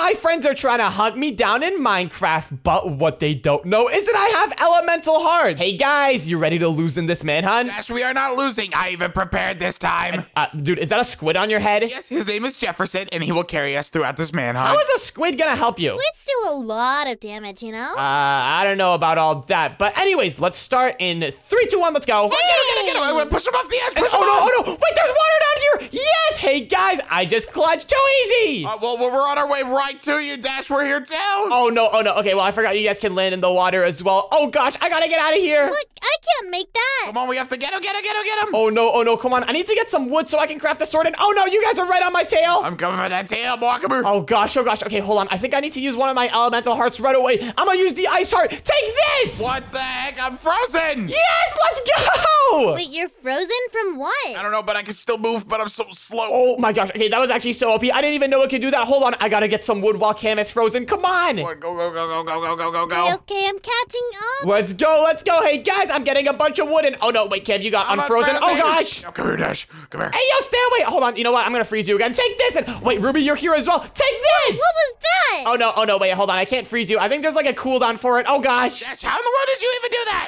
my friends are trying to hunt me down in Minecraft, but what they don't know is that I have elemental heart. Hey guys, you ready to lose in this manhunt? Dash, we are not losing. I even prepared this time. Dude, is that a squid on your head? Yes, his name is Jefferson, and he will carry us throughout this manhunt. How is a squid gonna help you? Squids do a lot of damage, you know? I don't know about all that, but anyways, let's start in 3, 2, 1, let's go. Get him. Push him off the edge. Oh no, wait, there's water down here. Yes, hey guys, I just clutched too easy. Well, we're on our way right to you, Dash. We're here too. Oh no. Okay, well, I forgot you guys can land in the water as well. Oh gosh, I gotta get out of here. Look, I can't make that. Come on, we have to get him. Oh no, come on. I need to get some wood so I can craft a sword. And oh no, you guys are right on my tail. I'm coming for that tail, boy. Come here. Oh gosh. Okay, hold on. I think I need to use one of my elemental hearts right away. I'm gonna use the ice heart. Take this. What the heck? I'm frozen. Yes, let's go. Wait, you're frozen from what? I don't know, but I can still move, but I'm so slow. Oh my gosh. Okay, that was actually so OP. I didn't even know it could do that. Hold on. I gotta get some wood while Cam is frozen. Come on. Go. Okay, I'm catching up. Let's go. Hey guys, I'm getting a bunch of wood and oh no, wait, Cam, you got unfrozen. Oh gosh. Oh, come here, Dash. Come here. Hey, yo, stay away. Hold on. You know what? I'm gonna freeze you again. Take this and wait, Ruby, you're here as well. Take this. What was that? Oh no, wait, hold on. I can't freeze you. I think there's like a cooldown for it. Oh gosh. Dash, how in the world did you even do that?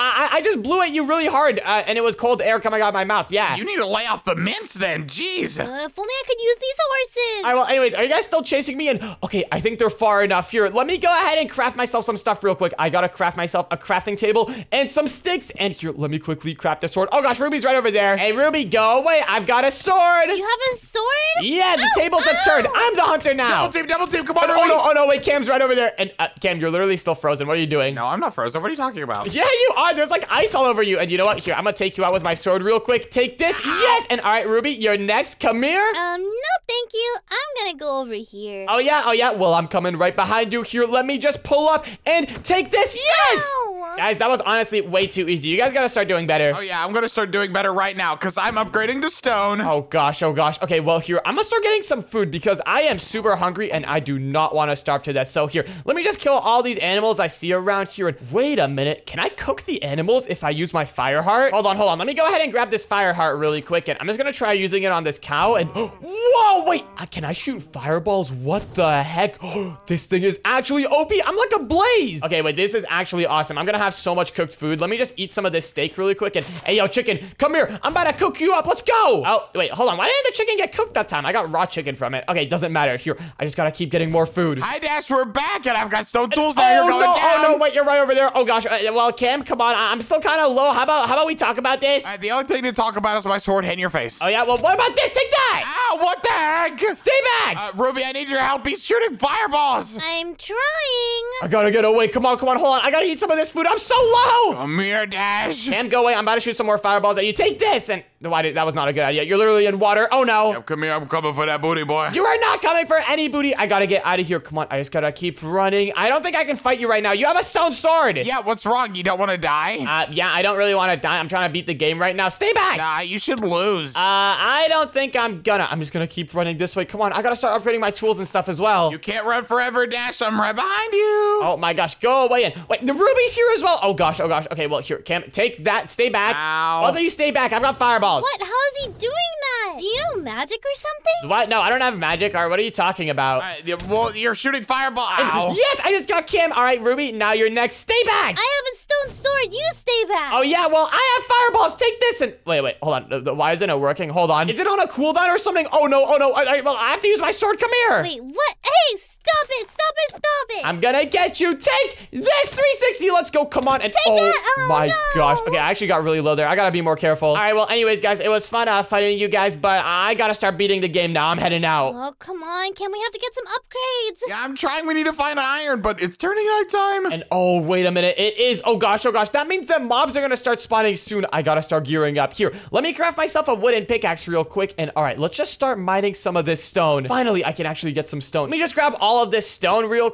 I just blew at you really hard, and it was cold air coming out of my mouth. Yeah. You need to lay off the mints then. Jeez. If only I could use these horses. All right, well, anyways, are you guys still chasing me? And okay, I think they're far enough here. Let me go ahead and craft myself some stuff real quick. I gotta craft myself a crafting table and some sticks. And here, let me quickly craft a sword. Oh gosh, Ruby's right over there. Hey, Ruby, go away. I've got a sword. You have a sword? Yeah, the tables have turned. I'm the hunter now. Double team. Come on, Ruby. Oh no, wait, Cam's right over there. And Cam, you're literally still frozen. What are you doing? No, I'm not frozen. What are you talking about? Yeah, you are. There's like ice all over you. And you know what? Here, I'm gonna take you out with my sword real quick. Take this. Yes. And all right, Ruby, you're next. Come here. No, thank you. I'm gonna go over here. Oh yeah. Well, I'm coming right behind you here. Let me just pull up and take this. Yes. Ow. Guys, that was honestly way too easy. You guys gotta start doing better. Oh yeah, I'm gonna start doing better right now because I'm upgrading to stone. Oh gosh. Okay, well here, I'm gonna start getting some food because I am super hungry and I do not want to starve to death. So here, let me just kill all these animals I see around here. And wait a minute, can I cook the animals if I use my fire heart? Hold on. Let me go ahead and grab this fire heart really quick. And I'm just gonna try using it on this cow. And whoa, wait, can I shoot fireballs? What the heck? This thing is actually OP. I'm like a blaze. Okay, wait, this is actually awesome. I'm gonna have so much cooked food. Let me just eat some of this steak really quick. And hey, yo, chicken, come here. I'm about to cook you up. Let's go. Oh, wait, hold on. Why didn't the chicken get cooked that time? I got raw chicken from it. Okay, doesn't matter. Here, I just gotta keep getting more food. Hi, Dash, we're back, and I've got stone tools now. You're going down. Oh no, wait, you're right over there. Oh gosh. Well, Cam, come on. I'm still kind of low. How about we talk about this? The only thing to talk about is my sword hitting your face. Oh yeah. Well, what about this? Take that. Ow! What the heck? Stay back. Ruby, I need your help. He's shooting fireballs. I'm trying. I gotta get away. Come on. Hold on. I gotta eat some of this food. I'm so low. Come here, Dash. Cam, go away. I'm about to shoot some more fireballs at you. Take this. And that was not a good idea. You're literally in water. Oh no. Yep, come here. I'm coming for that booty, boy. You are not coming for any booty. I gotta get out of here. Come on. I just gotta keep running. I don't think I can fight you right now. You have a stone sword. Yeah, what's wrong? You don't want to die? Yeah, I don't really want to die. I'm trying to beat the game right now. Stay back. Nah, you should lose. I don't think I'm gonna. I'm just gonna keep running this way. Come on. I gotta start upgrading my tools and stuff as well. You can't run forever, Dash. I'm right behind you. Oh my gosh. Go away. And wait, the Ruby's here as well. Oh gosh. Okay, well, here, Cam, take that. Stay back. Ow. Although you stay back, I've got fireballs. What? How is he doing that? Do you know magic or something? What? No, I don't have magic. Or what are you talking about? Well, you're shooting fireball. Ow. Yes, I just got Cam. All right, Ruby, now you're next. Stay back. I have a stone sword. You stay back. Oh yeah, well, I have fireballs. Take this and wait, hold on. Why isn't it working? Hold on. Is it on a cooldown or something? Oh no. Well, I have to use my sword. Come here. Wait, what? Hey, stop it. I'm gonna get you. Take this 360. Let's go. Come on. And Take that. Oh, my no. gosh. Okay, I actually got really low there. I gotta be more careful. All right, well, anyways, guys, it was fun fighting you guys, but I gotta start beating the game now. I'm heading out. Oh, come on. Can we have to get some upgrades? Yeah, I'm trying. We need to find iron, but it's turning nighttime. And oh, wait a minute. It is. Oh gosh. That means that mobs are gonna start spawning soon. I gotta start gearing up. Here, let me craft myself a wooden pickaxe real quick. And all right, let's just start mining some of this stone. Finally, I can actually get some stone. Let me just grab all of this stone real quick. And all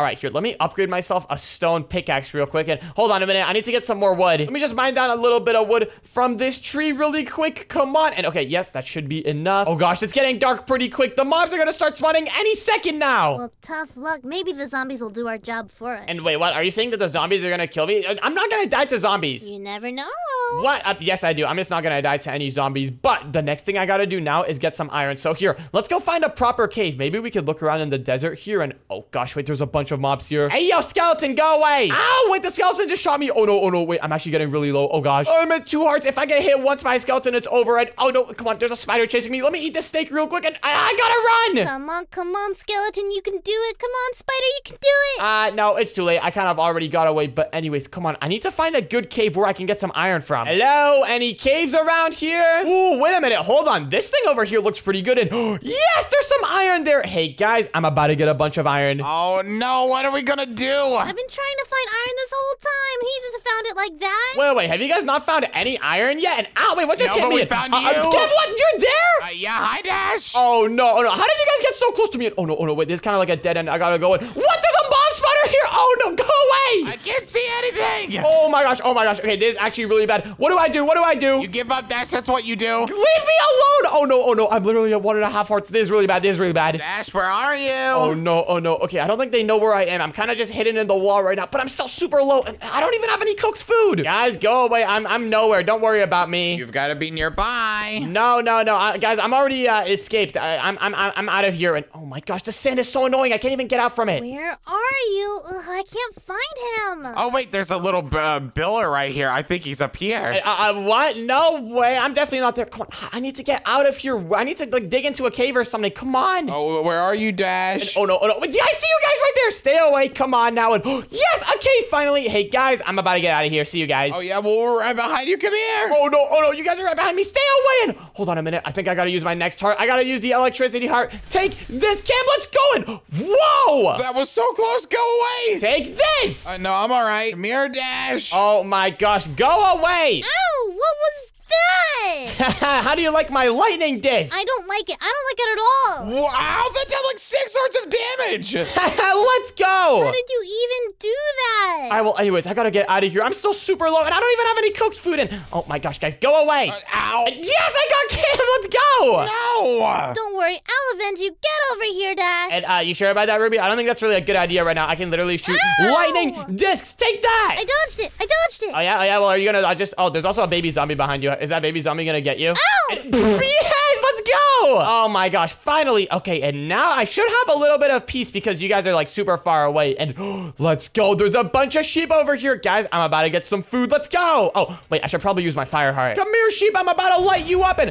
right, here, let me upgrade myself a stone pickaxe real quick. And hold on a minute, I need to get some more wood. Let me just mine down a little bit of wood from this tree really quick. Come on. And okay, yes, that should be enough. Oh gosh, it's getting dark pretty quick. The mobs are gonna start spawning any second now. Well, tough luck. Maybe the zombies will do our job for us. And wait, what? Are you saying that the zombies are gonna kill me? I'm not gonna die to zombies. You never know. What? Yes, I do. I'm just not gonna die to any zombies. But the next thing I gotta do now is get some iron. So here, let's go find a proper cave. Maybe we could look around in the desert here and... Oh gosh, wait, there's a bunch of mobs here. Hey, yo, skeleton, go away. Ow, wait, the skeleton just shot me. Oh no, wait, I'm actually getting really low. Oh gosh. I'm at 2 hearts. If I get hit once by a skeleton, it's over. And oh no, come on, there's a spider chasing me. Let me eat this steak real quick and I gotta run. Come on, skeleton, you can do it. Come on, spider, you can do it. No, it's too late. I kind of already got away. But anyways, come on. I need to find a good cave where I can get some iron from. Hello, any caves around here? Ooh, wait a minute. Hold on. This thing over here looks pretty good. And yes, there's some iron there. Hey, guys, I'm about to get a bunch of iron. Oh, no. What are we gonna do? I've been trying to find iron this whole time. He just found it like that. Wait. Have you guys not found any iron yet? And ow, wait, what just hit but me? we found you. Kev, what? You're there? Yeah, hi, Dash. Oh, no. How did you guys get so close to me? Oh, no. Wait, this is kind of like a dead end. I gotta go in. What? There's a mob spawner here. Oh, no. Go away. I can't see anything. Oh, my gosh. Okay, this is actually really bad. What do I do? You give up, Dash. That's what you do. Leave me alone. Oh, no. I'm literally at 1.5 hearts. This is really bad. Dash, where are you? Oh, no. Okay, I don't think they know where I am. I'm kind of just hidden in the wall right now, but I'm still super low, and I don't even have any cooked food. Guys, go away. I'm nowhere. Don't worry about me. You've got to be nearby. No. Guys, I'm already escaped. I'm out of here, and oh my gosh, the sand is so annoying. I can't even get out from it. Where are you? I can't find him. Oh, wait, there's a little biller right here. I think he's up here. What? No way. I'm definitely not there. Come on. I need to get out of here. I need to like dig into a cave or something. Come on. Oh, where are you, Dash? Oh, no. Yeah, I see you guys right there. Stay away. Come on now. And yes, a cave finally. Hey, guys, I'm about to get out of here. See you guys. Oh, yeah, well, we're right behind you. Come here. Oh, no. You guys are right behind me. Stay away. And hold on a minute. I think I got to use my next heart. I got to use the electricity heart. Take this, Cam. Let's go. And whoa. That was so close. Go away. Take this. No, I'm all right. Come here, Dash. Oh, my gosh. Go away. Ow, what was that? How do you like my lightning disc? I don't like it. I don't like it at all. Wow, that did like 6 hearts of damage. Let's go. How did you even do that? All right, well, anyways, I gotta get out of here. I'm still super low, and I don't even have any cooked food in. Oh my gosh, guys, go away. Ow. Yes, I got Cam. Let's go. No. Don't worry, I'll avenge you. Get over here, Dash. And you sure about that, Ruby? I don't think that's really a good idea right now. I can literally shoot lightning discs. Take that. I dodged it. Oh, yeah. Well, are you gonna just... Oh, there's also a baby zombie behind you. Is that baby zombie gonna get you? Ow. Yes, let's go. Oh my gosh, finally. Okay, and now I should have a little bit of peace because you guys are like super far away. And let's go. There's a bunch of sheep over here. Guys, I'm about to get some food. Let's go. Oh, wait, I should probably use my fire heart. Come here, sheep. I'm about to light you up. And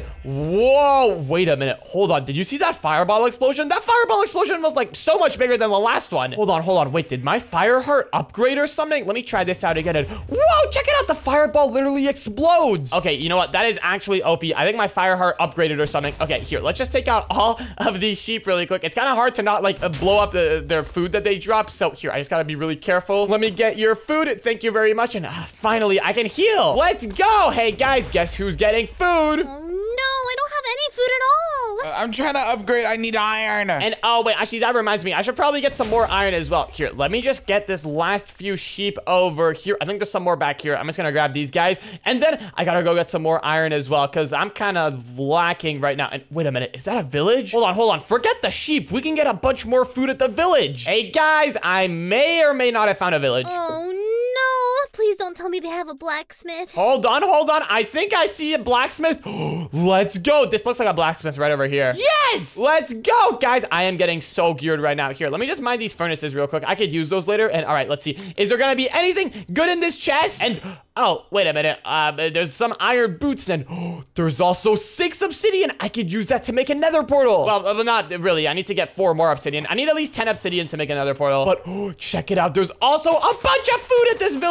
whoa, wait a minute. Hold on. Did you see that fireball explosion? That fireball explosion was like so much bigger than the last one. Hold on. Wait, did my fire heart upgrade or something? Let me try this out again. And whoa, check it out. The fireball literally explodes. Okay, you know what? That is actually OP. I think my fire heart upgraded or something. Okay, here, let's just take out all of these sheep really quick. It's kind of hard to not like blow up their food that they drop. So here, I just gotta be really careful. Let me get your food. Thank you very much. And finally, I can heal. Let's go. Hey guys, guess who's getting food? No, I don't have any food at all. I'm trying to upgrade. I need iron. And oh wait, actually that reminds me. I should probably get some more iron as well. Here, let me just get this last few sheep over here. I think there's some more back here. I'm just gonna grab these guys. And then I gotta go get some more iron as well because I'm kind of lacking right now. And wait a minute, is that a village? Hold on. Forget the sheep. We can get a bunch more food at the village. Hey guys, I may or may not have found a village. Oh no. Please don't tell me they have a blacksmith. Hold on. I think I see a blacksmith. Let's go. This looks like a blacksmith right over here. Yes! Let's go. Guys, I am getting so geared right now. Here, let me just mine these furnaces real quick. I could use those later. And all right, let's see. Is there gonna be anything good in this chest? And oh, wait a minute. There's some iron boots and there's also 6 obsidian. I could use that to make a nether portal. Well, not really. I need to get 4 more obsidian. I need at least 10 obsidian to make another portal. But check it out. There's also a bunch of food at this village. Let's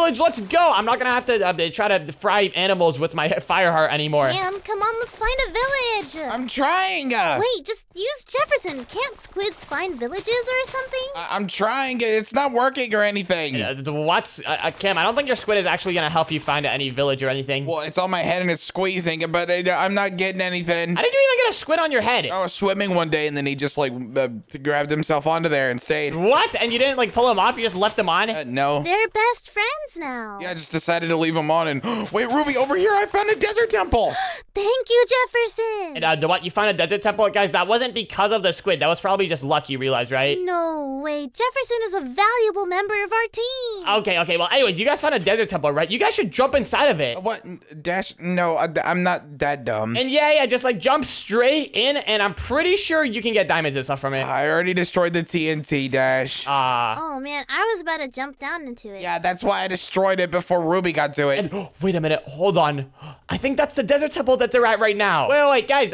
go. I'm not gonna have to try to fry animals with my fire heart anymore. Cam, come on, let's find a village. I'm trying. Wait, just use Jefferson. Can't squids find villages or something? I'm trying. It's not working or anything. What? Cam, I don't think your squid is actually gonna help you find any village or anything. Well, it's on my head and it's squeezing, but I'm not getting anything. How did you even get a squid on your head? I was swimming one day and then he just like grabbed himself onto there and stayed. What? And you didn't like pull him off? You just left him on? No. They're best friends now. Yeah, I just decided to leave him on and wait, Ruby, over here I found a desert temple. Thank you, Jefferson. And what? You found a desert temple? Guys, that wasn't because of the squid. That was probably just luck, you realize, right? No way. Jefferson is a valuable member of our team. Okay. Well, anyways, you guys found a desert temple, right? You guys should jump inside of it. What? Dash? No, I'm not that dumb. And yeah, just like jump straight in, and I'm pretty sure you can get diamonds and stuff from it. I already destroyed the TNT, Dash. Oh man, I was about to jump down into it. Yeah, that's why I destroyed it before Ruby got to it. And wait a minute, hold on. I think that's the desert temple that they're at right now. Wait, guys.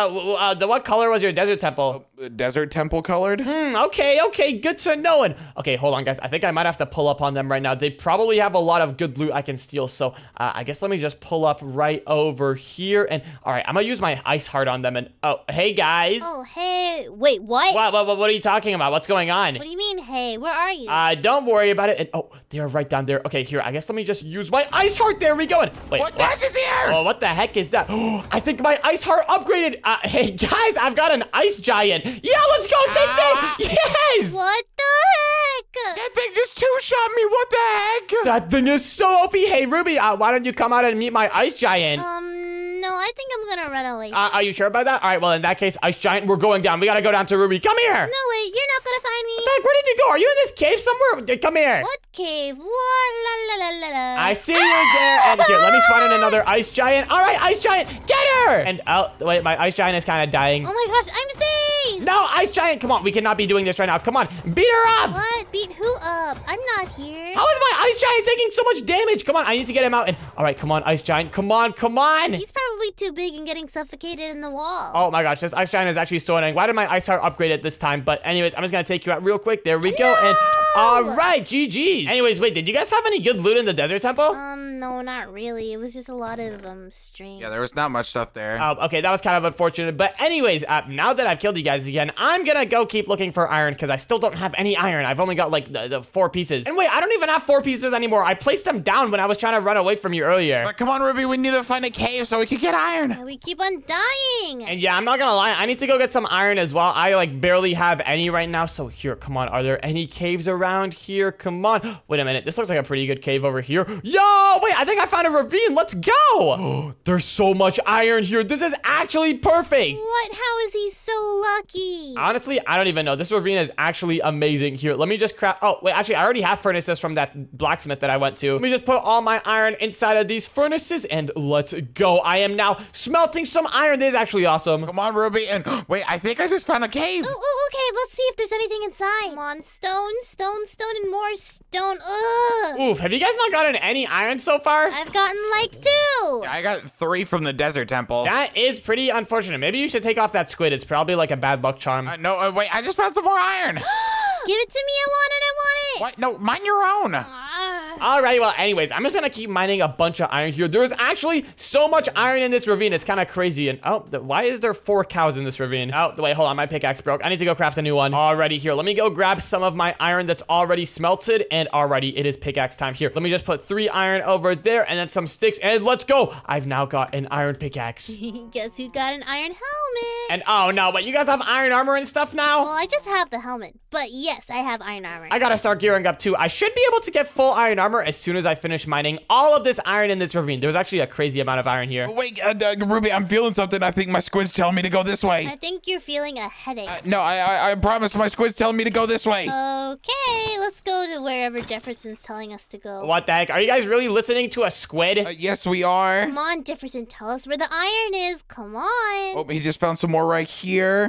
What color was your desert temple? Desert temple colored? Okay, good to know. And okay, hold on, guys. I think I might have to pull up on them right now. They probably have a lot of good loot I can steal. So I guess let me just pull up right over here. And all right, I'm gonna use my ice heart on them. And oh, hey guys. Oh, hey. Wait, what? What are you talking about? What's going on? What do you mean, hey? Where are you? Don't worry about it. And oh, they are right down there. Okay, here. I guess let me just use my ice heart. There we go. And wait, What? Dash is here! Oh, what the heck is that? I think my ice heart upgraded. Hey guys, I've got an ice giant. Yeah, let's go take this. Yes. What the heck? That thing just two-shot me. What the heck? That thing is so OP. Hey Ruby, why don't you come out and meet my ice giant? No, I think I'm gonna run away. Are you sure about that? All right, well in that case, ice giant, we're going down. We gotta go down to Ruby. Come here. No way, you're not gonna find me. Heck, where did you go? Are you in this cave somewhere? Come here. What cave? What? La la la la la. I see you there. And here, let me spawn in another ice giant. All right, ice giant, get her. And oh, wait, my ice giant is kind of dying. Oh my gosh, I'm safe. No, ice giant, come on. We cannot be doing this right now. Come on, beat her up. What? Beat who up? I'm not here. How is my ice giant taking so much damage? Come on, I need to get him out. And all right, come on, ice giant. Come on. He's probably too big and getting suffocated in the wall. Oh my gosh, this ice giant is actually so annoying. Why did my ice heart upgrade it this time? But anyways, I'm just gonna take you out real quick. There we go. And all right, GG. Anyways, wait, did you guys have any good loot in the desert temple? No, not really. It was just a lot of string. Yeah, there was not much stuff there. Okay, that was kind of unfortunate. But anyways, now that I've killed you guys again, I'm gonna go keep looking for iron because I still don't have any iron. I've only got like the 4 pieces. And wait, I don't even have 4 pieces anymore. I placed them down when I was trying to run away from you earlier. But come on, Ruby, we need to find a cave so we can get iron. Yeah, we keep on dying. And yeah, I'm not gonna lie, I need to go get some iron as well. I like barely have any right now. So here, come on, are there any caves around here? Come on. Wait a minute, this looks like a pretty good cave over here. Yo, wait, I think I found a ravine. Let's go. There's so much iron here. This is actually perfect. What? How is he so lucky? Honestly, I don't even know. This ravine is actually amazing. Here, let me just craft. Oh, wait, actually, I already have furnaces from that blacksmith that I went to. Let me just put all my iron inside of these furnaces and let's go. I am now smelting some iron. This is actually awesome. Come on, Ruby, and wait, I think I just found a cave. Oh, okay, let's see if there's anything inside. Come on, stone, and more stone. Ugh. Oof, have you guys not gotten any iron so far? I've gotten like 2. I got 3 from the desert temple. That is pretty unfortunate. Maybe you should take off that squid. It's probably like a bad luck charm. No, wait, I just found some more iron. Give it to me, I want it. What? No, mine your own. Alright, well, anyways, I'm just gonna keep mining a bunch of iron here. There's actually so much iron in this ravine. It's kind of crazy. And oh, why is there 4 cows in this ravine? Oh, wait, hold on. My pickaxe broke. I need to go craft a new one. Alrighty, here. Let me go grab some of my iron that's already smelted. And alrighty, it is pickaxe time. Here, let me just put 3 iron over there and then some sticks. And let's go. I've now got an iron pickaxe. Guess who got an iron helmet? And oh no, but you guys have iron armor and stuff now? Well, I just have the helmet. But yes, I have iron armor. I gotta start gearing up too. I should be able to get full iron armor as soon as I finish mining all of this iron in this ravine. There's actually a crazy amount of iron here. Wait, Ruby, I'm feeling something. I think my squid's telling me to go this way. I think you're feeling a headache. No, I promise my squid's telling me to go this way. Okay, let's go to wherever Jefferson's telling us to go. What the heck? Are you guys really listening to a squid? Yes, we are. Come on, Jefferson, tell us where the iron is. Come on. Oh, he just found some more right here.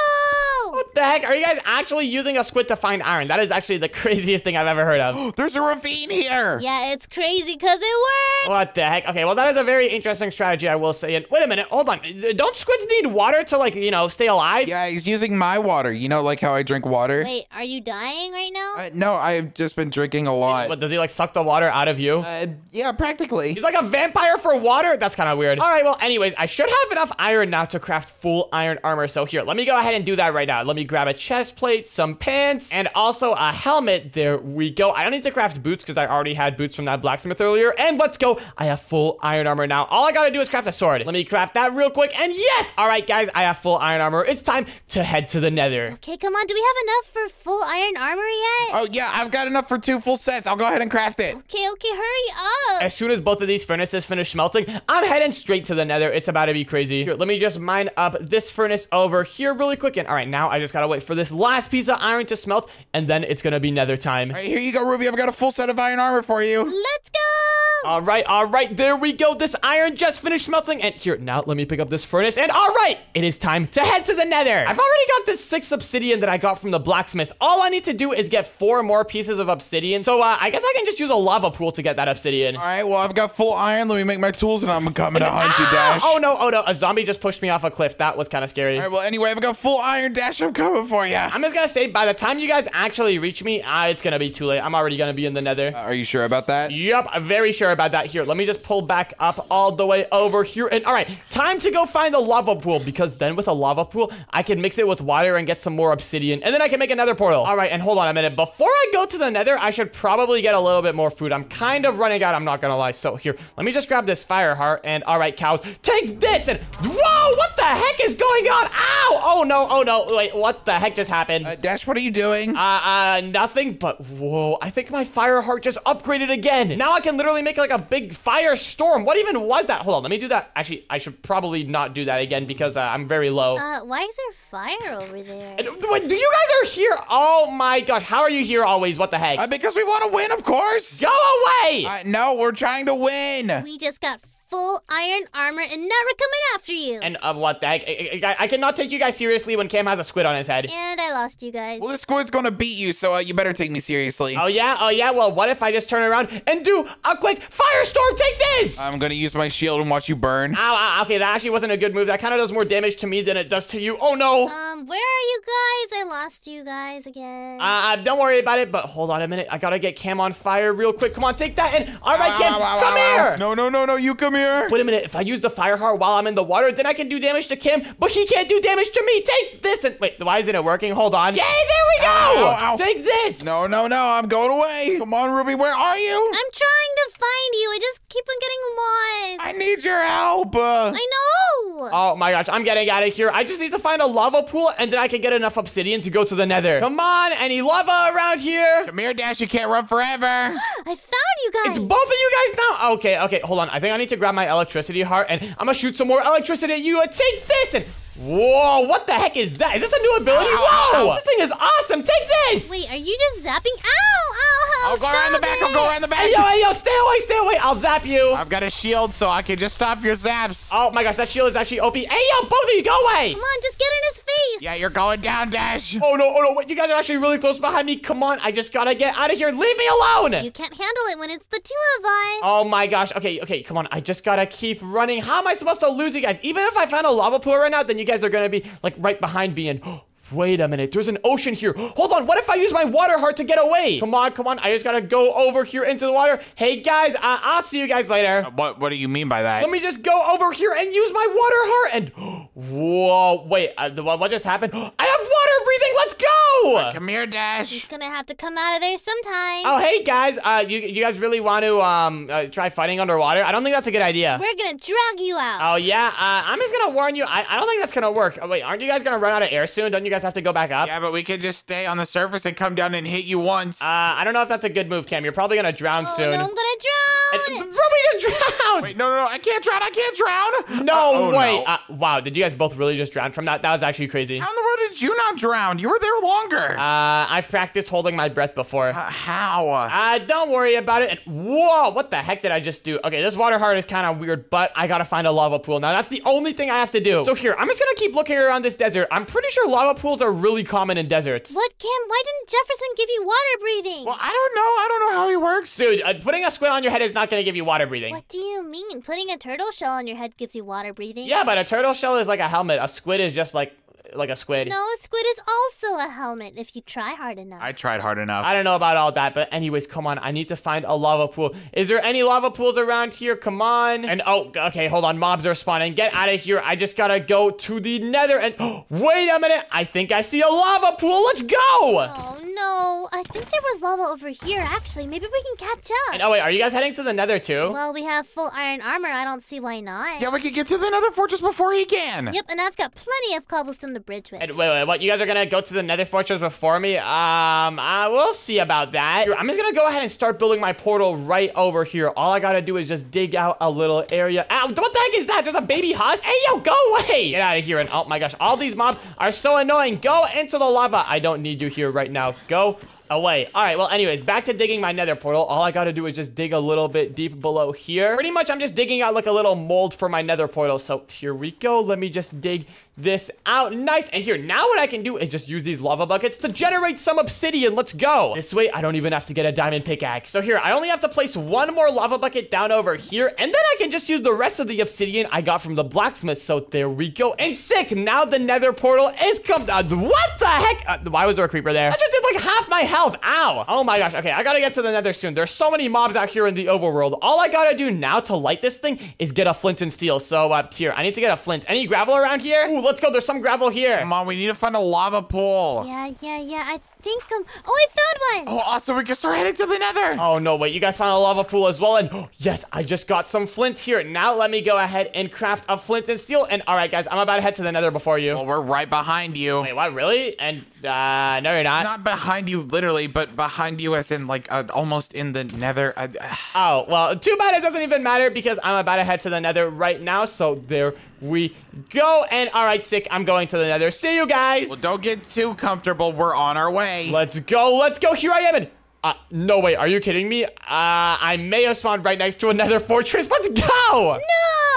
Whoa! What the heck? Are you guys actually using a squid to find iron? That is actually the craziest thing I've ever heard of. There's a ravine here. Yeah, it's crazy because it works. What the heck? Okay, well, that is a very interesting strategy, I will say. And wait a minute, hold on. Don't squids need water to, like, stay alive? Yeah, he's using my water. You know, like how I drink water? Wait, are you dying right now? No, I've just been drinking a lot. What, does he, like, suck the water out of you? Yeah, practically. He's like a vampire for water? That's kind of weird. All right, well, anyways, I should have enough iron now to craft full iron armor. So here, let me go ahead and do that right now. Let me grab a chest plate, some pants, and also a helmet. There we go. I don't need to craft boots because I already had boots from that blacksmith earlier. And let's go. I have full iron armor now. All I gotta do is craft a sword. Let me craft that real quick. And yes! All right, guys, I have full iron armor. It's time to head to the nether. Okay, come on. Do we have enough for full iron armor yet? Oh, yeah, I've got enough for 2 full sets. I'll go ahead and craft it. Okay, hurry up. As soon as both of these furnaces finish smelting, I'm heading straight to the nether. It's about to be crazy. Here, let me just mine up this furnace over here really quick. And all right, now I just gotta wait for this last piece of iron to smelt, and then it's gonna be nether time. All right, here you go, Ruby. I've got a full set of iron armor for you. Let's go. All right, there we go. This iron just finished smelting. And here, now let me pick up this furnace. And all right, it is time to head to the nether. I've already got this 6 obsidian that I got from the blacksmith. All I need to do is get 4 more pieces of obsidian. So I guess I can just use a lava pool to get that obsidian. All right, well, I've got full iron. Let me make my tools, and I'm coming to hunt you, Dash. Oh no, a zombie just pushed me off a cliff. That was kind of scary. All right, well, anyway, I've got full iron, Dash. I'm coming for you. I'm just gonna say, by the time you guys actually reach me, it's gonna be too late. I'm already gonna be in the nether. Are you sure about that? Yep, I'm very sure about that. Here, let me just pull back up all the way over here. And all right, time to go find the lava pool, because then with a lava pool, I can mix it with water and get some more obsidian, and then I can make another portal. All right, and hold on a minute. Before I go to the nether, I should probably get a little bit more food. I'm kind of running out, I'm not gonna lie. So here, let me just grab this fire heart, and all right, cows, take this, and whoa, what the heck is going on? Ow! Oh no, wait, what the heck just happened? Dash, what are you doing? Nothing, but whoa, I think my fire heart just upgraded again. Now I can literally make like a big firestorm. What even was that? Hold on, let me do that. Actually, I should probably not do that again because I'm very low. Why is there fire over there? Wait, do you guys are here? Oh my gosh, how are you here always? What the heck? Because we want to win, of course. Go away! No, we're trying to win. We just got full iron armor and now we're coming after you. And what the heck? I cannot take you guys seriously when Cam has a squid on his head. And I lost you guys. Well, this squid's gonna beat you, so you better take me seriously. Oh yeah? Well, what if I just turn around and do a quick firestorm? Take this! I'm gonna use my shield and watch you burn. Ow, okay, that actually wasn't a good move. That kind of does more damage to me than it does to you. Oh no! Where are you guys? I lost you guys again. Don't worry about it, but hold on a minute. I gotta get Cam on fire real quick. Come on, take that, and all right, Cam, come here! No, you come here. Wait a minute, if I use the fire heart while I'm in the water, then I can do damage to Kim, but he can't do damage to me. Take this, and wait, why isn't it working? Hold on. Yay, there we go! Ow. Take this! No, I'm going away. Come on, Ruby, where are you? I'm trying to find you. I just keep on getting lost. I need your help. I know. Oh my gosh, I'm getting out of here. I just need to find a lava pool, and then I can get enough obsidian to go to the nether. Come on, any lava around here? Come here, Dash, you can't run forever. I found you guys. It's both of you guys now? Okay, hold on. I think I need to grab my electricity heart, and I'm gonna shoot some more electricity at you. Take this, and whoa, what the heck is that? Is this a new ability? Whoa, this thing is awesome. Take this. Wait, are you just zapping? Ow, I'll go around the back. I'll go around the back. Hey, yo, stay away. I'll zap you. I've got a shield, so I can just stop your zaps. Oh my gosh, that shield is actually OP. Hey, yo, both of you, go away. Come on, just get in his face. Yeah, you're going down, Dash. Oh no, wait, you guys are actually really close behind me. Come on, I just gotta get out of here. Leave me alone. You can't handle it when it's the two of us. Oh my gosh. Okay, come on. I just gotta keep running. How am I supposed to lose you guys? Even if I find a lava pool right now, then you guys are gonna be like right behind me and wait a minute, there's an ocean here. Hold on, what if I use my water heart to get away? Come on, I just gotta go over here into the water. Hey guys, I'll see you guys later. What do you mean by that? Let me just go over here and use my water heart and whoa, wait, what just happened? I have water breathing, let's go! Come here, Dash. He's gonna have to come out of there sometime. Oh, hey guys, you guys really want to try fighting underwater? I don't think that's a good idea. We're gonna drag you out. Oh yeah, I'm just gonna warn you, I don't think that's gonna work. Oh, wait, aren't you guys gonna run out of air soon? Don't you guys have to go back up? Yeah, but we could just stay on the surface and come down and hit you once. I don't know if that's a good move, Cam. You're probably gonna drown soon. No, I'm gonna drown. Ruby just drowned! Wait, no, I can't drown. No, oh, wait. no. Wow, did you guys both really just drown from that? That was actually crazy. How in the world did did you not drown? You were there longer. I've practiced holding my breath before. How? Don't worry about it. And whoa, what the heck did I just do? Okay, this water heart is kind of weird, but I gotta find a lava pool. Now, that's the only thing I have to do. So here, I'm just gonna keep looking around this desert. I'm pretty sure lava pools are really common in deserts. What, Cam? Why didn't Jefferson give you water breathing? Well, I don't know. I don't know how he works. Dude, putting a squid on your head is not gonna give you water breathing. What do you mean? Putting a turtle shell on your head gives you water breathing? Yeah, but a turtle shell is like a helmet. A squid is just like a squid. No, a squid is also a helmet if you try hard enough. I tried hard enough. I don't know about all that, but anyways, come on. I need to find a lava pool. Is there any lava pools around here? Come on. And oh, okay, hold on. Mobs are spawning. Get out of here. I just gotta go to the nether and wait a minute. I think I see a lava pool. Let's go. Oh no, I think there was lava over here actually. Maybe we can catch up. And oh wait, are you guys heading to the nether too? Well, we have full iron armor. I don't see why not. Yeah, we could get to the nether fortress before he can. Yep, and I've got plenty of cobblestone to bridge with. And wait, what? You guys are gonna go to the nether fortress before me? We'll see about that. Here, I'm just gonna go ahead and start building my portal right over here. All I gotta do is just dig out a little area. Ow, what the heck is that? There's a baby husk? Hey, yo, go away! Get out of here. And oh my gosh, all these mobs are so annoying. Go into the lava. I don't need you here right now. Go away. All right, well, anyways, back to digging my nether portal. All I gotta do is just dig a little bit deep below here. Pretty much, I'm just digging out like a little mold for my nether portal. So here we go. Let me just dig this out. Nice. And here, now what I can do is just use these lava buckets to generate some obsidian. Let's go. This way, I don't even have to get a diamond pickaxe. So here, I only have to place one more lava bucket down over here, and then I can just use the rest of the obsidian I got from the blacksmith. So there we go. And sick, now the nether portal is come down. What the heck? Why was there a creeper there? I just did like half my health. Ow. Oh my gosh. Okay, I gotta get to the nether soon. There's so many mobs out here in the overworld. All I gotta do now to light this thing is get a flint and steel. So here, I need to get a flint. Any gravel around here? Ooh, let's go. There's some gravel here. Come on, we need to find a lava pool. Yeah. I think oh, I found one. Oh, awesome. We can start heading to the nether. Oh, no, wait. You guys found a lava pool as well. And yes, I just got some flint here. Now let me go ahead and craft a flint and steel. And all right, guys, I'm about to head to the nether before you. Well, we're right behind you. Wait, what? Really? And no, you're not. Not behind you, literally, but behind you as in like almost in the nether. Oh, well, too bad it doesn't even matter because I'm about to head to the nether right now. So there we go. And all right, sick. I'm going to the nether. See you guys. Well, don't get too comfortable. We're on our way. Let's go. Let's go. Here I am. And no, wait. Are you kidding me? I may have spawned right next to a nether fortress. Let's go. No.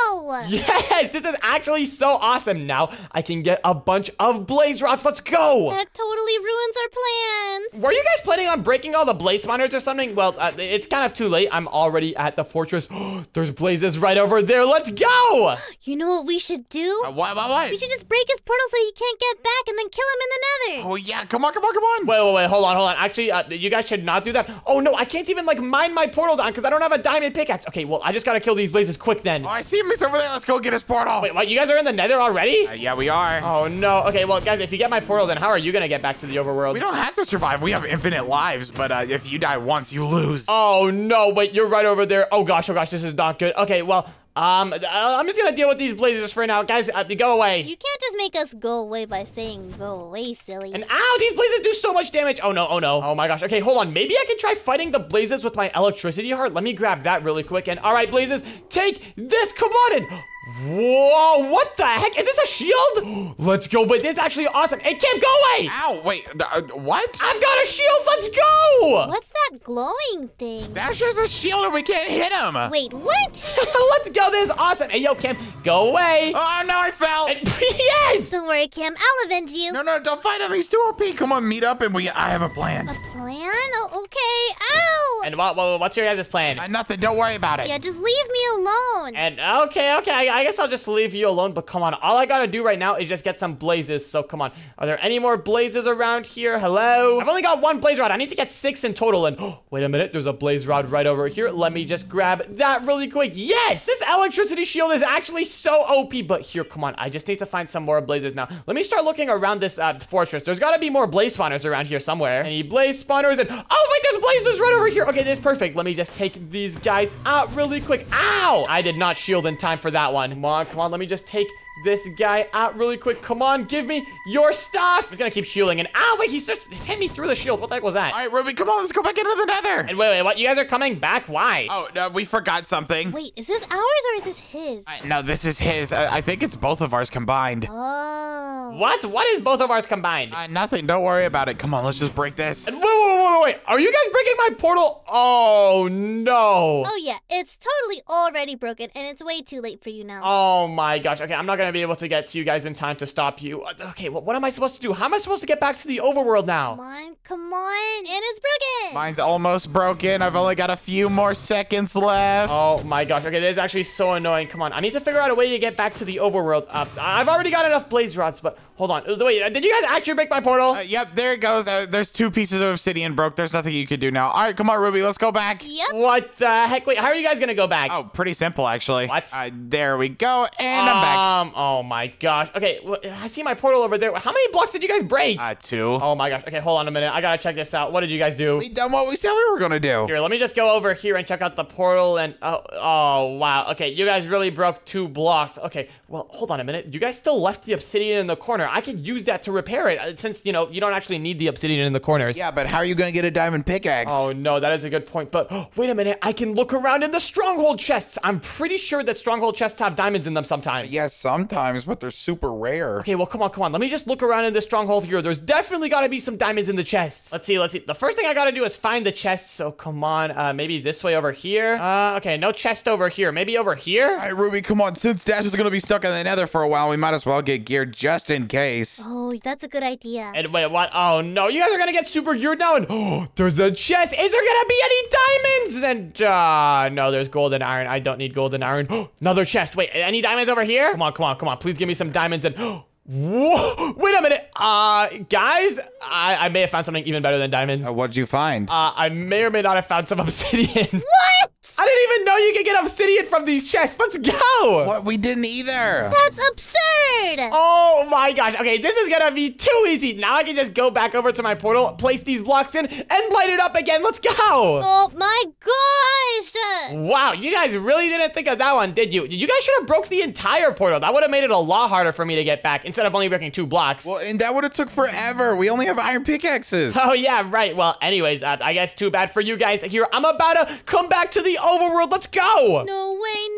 Yes, this is actually so awesome. Now I can get a bunch of blaze rods. Let's go. That totally ruins our plans. Were you guys planning on breaking all the blaze spawners or something? Well, it's kind of too late. I'm already at the fortress. There's blazes right over there. Let's go. You know what we should do? What? We should just break his portal so he can't get back and then kill him in the nether. Oh, yeah. Come on. Wait. Hold on. Actually, you guys should not do that. Oh, no. I can't even, like, mine my portal down because I don't have a diamond pickaxe. Okay, well, I just got to kill these blazes quick then. Oh, I see him. He's over there. Let's go get his portal. Wait, what? You guys are in the nether already? Yeah, we are. Oh, no. Okay, well, guys, if you get my portal, then how are you going to get back to the overworld? We don't have to survive. We have infinite lives, but if you die once, you lose. Oh, no. Wait, you're right over there. Oh, gosh. This is not good. Okay, well, I'm just going to deal with these blazes for now. Guys, go away. You can't just make us go away by saying go away, silly. And ow, these blazes do so much damage. Oh, no. Oh, my gosh. Okay, hold on. Maybe I can try fighting the blazes with my electricity heart. Let me grab that really quick. And all right, blazes, take this. Come on in. Whoa, what the heck? Is this a shield? Let's go, but this is actually awesome. Hey, Kim, go away! Ow, wait, what? I've got a shield, let's go! What's that glowing thing? That's just a shield and we can't hit him. Wait, what? Let's go, this is awesome. Hey, yo, Kim, go away. Oh, no, I fell. Yes! Don't worry, Kim, I'll avenge you. No, don't fight him, he's too OP. Come on, meet up and I have a plan. A plan? Oh, okay, ow! And what's your guys' plan? Nothing, don't worry about it. Yeah, just leave me alone. And okay, I guess I'll just leave you alone, but come on, all I gotta do right now is just get some blazes, so come on. Are there any more blazes around here? Hello? I've only got one blaze rod. I need to get 6 in total, and wait a minute, there's a blaze rod right over here. Let me just grab that really quick. Yes! This electricity shield is actually so OP, but here, come on, I just need to find some more blazes now. Let me start looking around this fortress. There's gotta be more blaze spawners around here somewhere. Any blaze spawners? And oh wait, there's blazes right over here. Okay, this is perfect. Let me just take these guys out really quick. Ow! I did not shield in time for that one. on. Come on, come on. Let me just take this guy out really quick. Come on, give me your stuff. He's gonna keep shielding. And ow, wait, he's hit me through the shield. What the heck was that? All right, Ruby, come on, let's go back into the nether. And wait, what? You guys are coming back? Why? Oh, no, we forgot something. Wait, is this ours or is this his? No, this is his. I think it's both of ours combined. Oh. What? What is both of ours combined? Nothing. Don't worry about it. Come on, let's just break this. Wait. Are you guys breaking my portal? Oh, no. Oh yeah, it's totally already broken and it's way too late for you now. Oh my gosh. Okay, I'm not gonna be able to get to you guys in time to stop you. Okay, well, what am I supposed to do? How am I supposed to get back to the overworld now? Come on, and it's broken. Mine's almost broken. I've only got a few more seconds left. Oh my gosh. Okay, this is actually so annoying. Come on, I need to figure out a way to get back to the overworld. I've already got enough blaze rods, but hold on. Wait, did you guys actually break my portal? Yep, there it goes. There's 2 pieces of obsidian broke. There's nothing you can do now. All right, come on, Ruby, let's go back. Yep. What the heck? Wait, how are you guys gonna go back? Oh, pretty simple, actually. What? There we go, and I'm back. Oh my gosh. Okay, well, I see my portal over there. How many blocks did you guys break? 2. Oh my gosh. Okay, hold on a minute. I gotta check this out. What did you guys do? We done what we said we were gonna do. Here, let me just go over here and check out the portal and oh wow. Okay, you guys really broke 2 blocks. Okay, well, hold on a minute. You guys still left the obsidian in the corner. I could use that to repair it since, you know, you don't actually need the obsidian in the corners. Yeah, but how are you gonna get a diamond pickaxe? Oh no, that is a good point. But wait a minute, I can look around in the stronghold chests. I'm pretty sure that stronghold chests have diamonds in them sometimes. Yes, sometimes, but they're super rare. Okay, well, come on. Let me just look around in this stronghold here. There's definitely got to be some diamonds in the chests. Let's see. The first thing I got to do is find the chests. So come on, maybe this way over here. Okay, no chest over here. Maybe over here? All right, Ruby, come on. Since Dash is gonna be stuck in the nether for a while, we might as well get geared just in case. Oh, that's a good idea. And wait, what? Oh no, you guys are gonna get super geared now. And oh, there's a chest. Is there gonna be any diamonds? And no, there's gold and iron. I don't need gold and iron. Another chest. Wait, any diamonds over here? Come on. Please give me some diamonds and whoa, wait a minute. Guys, I may have found something even better than diamonds. What'd you find? I may or may not have found some obsidian. What? I didn't even know you could get obsidian from these chests. Let's go. What? We didn't either. That's absurd. Oh my gosh. Okay, this is gonna be too easy. Now I can just go back over to my portal, place these blocks in, and light it up again. Let's go. Oh my gosh. Wow, you guys really didn't think of that one, did you? You guys should have broke the entire portal. That would have made it a lot harder for me to get back instead of only breaking 2 blocks. Well, and that would have took forever. We only have iron pickaxes. Oh yeah, right. Well, anyways, I guess too bad for you guys. Here, I'm about to come back to the overworld. Let's go. No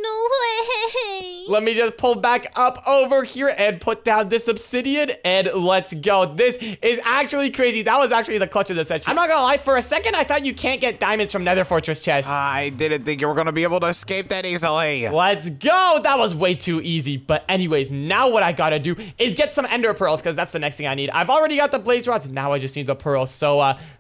way. Let me just pull back up over here and put down this obsidian, and let's go. This is actually crazy. That was actually the clutch of the century. I'm not gonna lie, for a second, I thought you can't get diamonds from Nether Fortress chests. I didn't think you were gonna be able to escape that easily. Let's go. That was way too easy. But anyways, now what I gotta do is get some ender pearls, because that's the next thing I need. I've already got the blaze rods. Now I just need the pearls. So,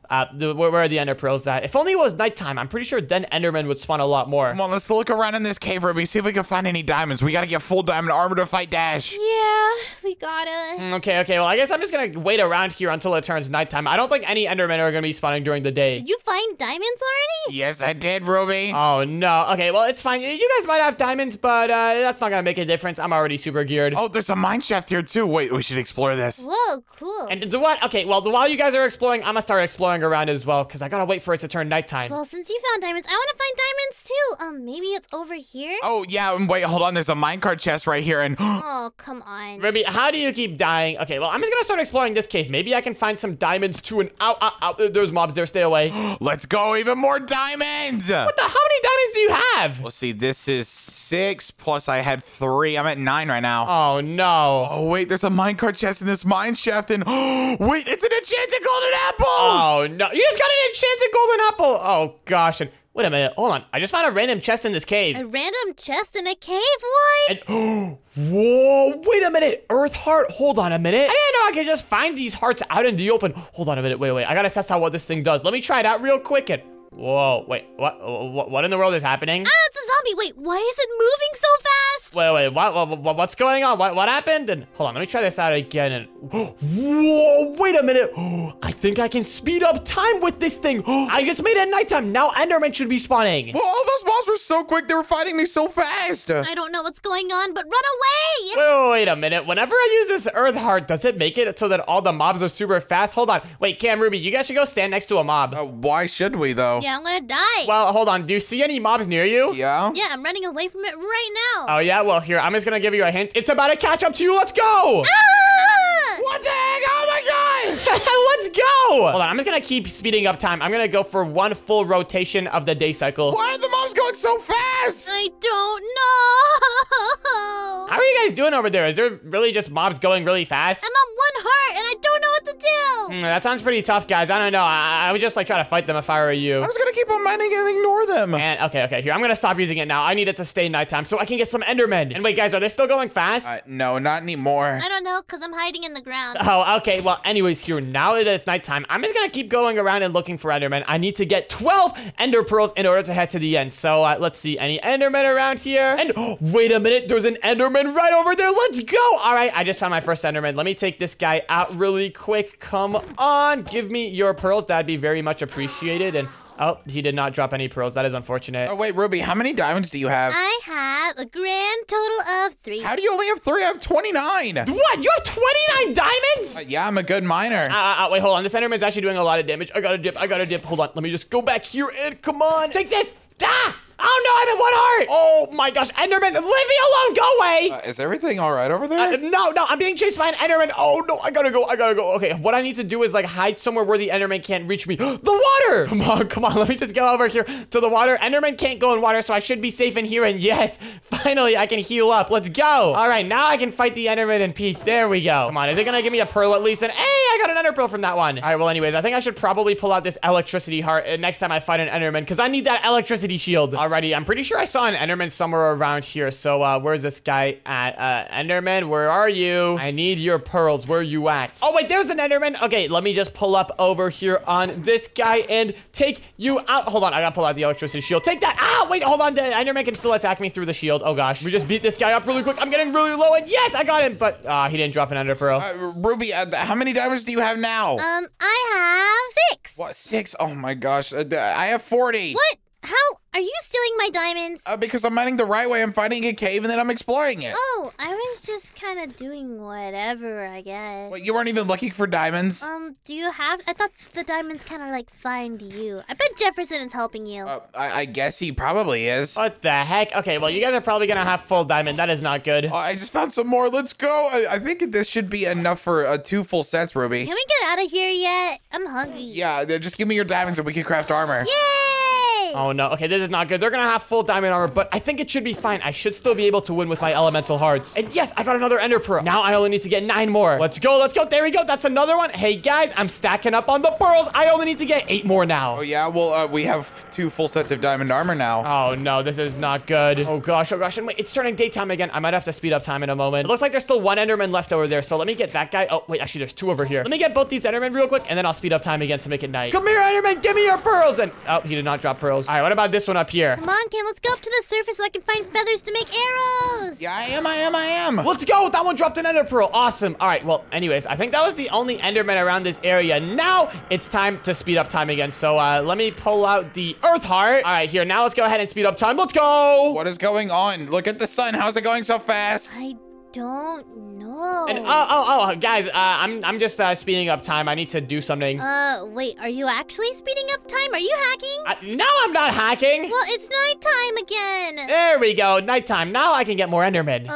where are the ender pearls at? If only it was nighttime, I'm pretty sure then Enderman would spawn a lot more. Come on, let's look around in this cave, Ruby. See if we can find any diamonds. We gotta get full diamond armor to fight Dash. Yeah, we gotta. Okay. Well, I guess I'm just gonna wait around here until it turns nighttime. I don't think any Endermen are gonna be spawning during the day. Did you find diamonds already? Yes, I did, Ruby. Oh, no. Okay, well, it's fine. You guys might have diamonds, but that's not gonna make a difference. I'm already super geared. Oh, there's a mine shaft here, too. Wait, we should explore this. Whoa, cool. And what? Okay, well, while you guys are exploring, I'm gonna start exploring around as well, because I gotta wait for it to turn nighttime. Well, since you found diamonds, I want to find diamonds too. Maybe it's over here? Oh, yeah, and wait, hold on. There's a minecart chest right here, and Oh, come on. Ruby, how do you keep dying? Okay, well, I'm just gonna start exploring this cave. Maybe I can find some diamonds too. And ow, there's mobs there. Stay away. let's go. Even more diamonds. How many diamonds do you have? Let's see. This is 6, plus I had 3. I'm at 9 right now. Oh, no. Oh, wait, there's a minecart chest in this mine shaft, and wait, it's an enchanted golden apple! Oh, no. You just got an enchanted golden apple. Oh, gosh. And wait a minute. Hold on. I just found a random chest in this cave. A random chest in a cave? What? And, whoa, wait a minute. Earth heart. Hold on a minute. I didn't know I could just find these hearts out in the open. Hold on a minute. Wait. I gotta test out what this thing does. Let me try it out real quick. And whoa, wait. What in the world is happening? It's a zombie. Wait, why is it moving so fast? Wait, what's going on? What happened? And hold on, let me try this out again. And whoa, wait a minute. I think I can speed up time with this thing. I just made it nighttime. Now Enderman should be spawning. Well, all those mobs were so quick. They were fighting me so fast. I don't know what's going on, but run away! Wait a minute. Whenever I use this earth heart, does it make it so that all the mobs are super fast? Hold on. Wait, Cam, Ruby, you guys should go stand next to a mob. Why should we, though? Yeah, I'm gonna die. Well, hold on. Do you see any mobs near you? Yeah? Yeah, I'm running away from it right now. Oh, yeah? well, here, I'm just gonna give you a hint. It's about to catch up to you. Let's go. Ah! What the heck? Oh my god! Let's go. Hold on, I'm just gonna keep speeding up time. I'm gonna go for one full rotation of the day cycle. Why are the mobs going so fast? I don't know. How are you guys doing over there? Is there really just mobs going really fast? I'm on 1 heart and I don't know what to do. That sounds pretty tough, guys. I don't know. I would just like try to fight them if I were you. I'm just gonna keep on mining and ignore them. And okay, here. I'm gonna stop using it now. I need it to stay nighttime so I can get some Endermen. And wait, guys, are they still going fast? No, not anymore. I don't know, because I'm hiding in the ground. Oh, okay. Well, anyways, here, now that it's nighttime, I'm just gonna keep going around and looking for Endermen. I need to get 12 Ender Pearls in order to head to the end. So, let's see. Any Endermen around here? And, wait a minute. There's an Enderman right over there. Let's go. All right, I just found my first Enderman. Let me take this guy out really quick. Come on. Give me your pearls. That'd be very much appreciated. And, oh, he did not drop any pearls. That is unfortunate. Oh, wait, Ruby, how many diamonds do you have? I have a grand total of 3. How do you only have 3? I have 29. What? You have 29 diamonds? Yeah, I'm a good miner. Wait, hold on. This Enderman's actually doing a lot of damage. I gotta dip. Hold on. Let me just go back here and come on. Take this. Ah! Oh no, I'm in 1 heart. Oh my gosh, Enderman, leave me alone. Go away. Is everything all right over there? No, I'm being chased by an Enderman. Oh no, I gotta go. Okay, what I need to do is like hide somewhere where the Enderman can't reach me. The water. Come on. Let me just go over here to the water. Enderman can't go in water, so I should be safe in here. And yes, finally I can heal up. Let's go. All right, now I can fight the Enderman in peace. There we go. Come on, is it gonna give me a pearl at least? And hey, I got an Ender Pearl from that one. All right, well, anyways, I think I should probably pull out this electricity heart next time I fight an Enderman because I need that electricity shield. Alrighty, I'm pretty sure I saw an Enderman somewhere around here. So, where's this guy at? Enderman, where are you? I need your pearls. Where are you at? Oh, wait, there's an Enderman. Okay, let me just pull up over here on this guy and take you out. Hold on, I gotta pull out the electricity shield. Take that. Ah, wait, hold on. The Enderman can still attack me through the shield. Oh, gosh. We just beat this guy up really quick. I'm getting really low, and yes, I got him. But, he didn't drop an Ender Pearl. Ruby, how many diamonds do you have now? I have 6. What, 6? Oh my gosh. I have 40. What? How? Are you stealing my diamonds? Because I'm mining the right way. I'm finding a cave and then I'm exploring it. Oh, I was just kind of doing whatever, I guess. What, you weren't even looking for diamonds? Do you have? I thought the diamonds kind of like find you. I bet Jefferson is helping you. I guess he probably is. What the heck? Okay, well, you guys are probably gonna have full diamond. That is not good. I just found some more. Let's go. I think this should be enough for 2 full sets, Ruby. Can we get out of here yet? I'm hungry. Yeah, just give me your diamonds and we can craft armor. Yay! Oh no, okay, this is not good. They're gonna have full diamond armor, but I think it should be fine. I should still be able to win with my elemental hearts. And yes, I got another Ender Pearl. Now I only need to get 9 more. Let's go. There we go. That's another one. Hey guys, I'm stacking up on the pearls. I only need to get 8 more now. Oh yeah, well, we have 2 full sets of diamond armor now. Oh no, this is not good. Oh gosh. And wait, it's turning daytime again. I might have to speed up time in a moment. It looks like there's still 1 Enderman left over there, so let me get that guy. Oh wait, actually there's 2 over here. Let me get both these Endermen real quick, and then I'll speed up time again to make it night. Come here, Enderman, give me your pearls. And oh, he did not drop pearls. All right, what about this one up here? Come on, Ken, let's go up to the surface so I can find feathers to make arrows. Yeah, I am. Let's go. That one dropped an Ender Pearl. Awesome. All right, well, anyways, I think that was the only Enderman around this area. Now it's time to speed up time again. So let me pull out the Earth Heart. All right, here, now let's go ahead and speed up time. Let's go. What is going on? Look at the sun. How's it going so fast? I don't know. And guys, I'm just speeding up time. I need to do something. Wait, are you actually speeding up time? Are you hacking? No, I'm not hacking. Well, it's nighttime again. There we go, nighttime. Now I can get more Endermen.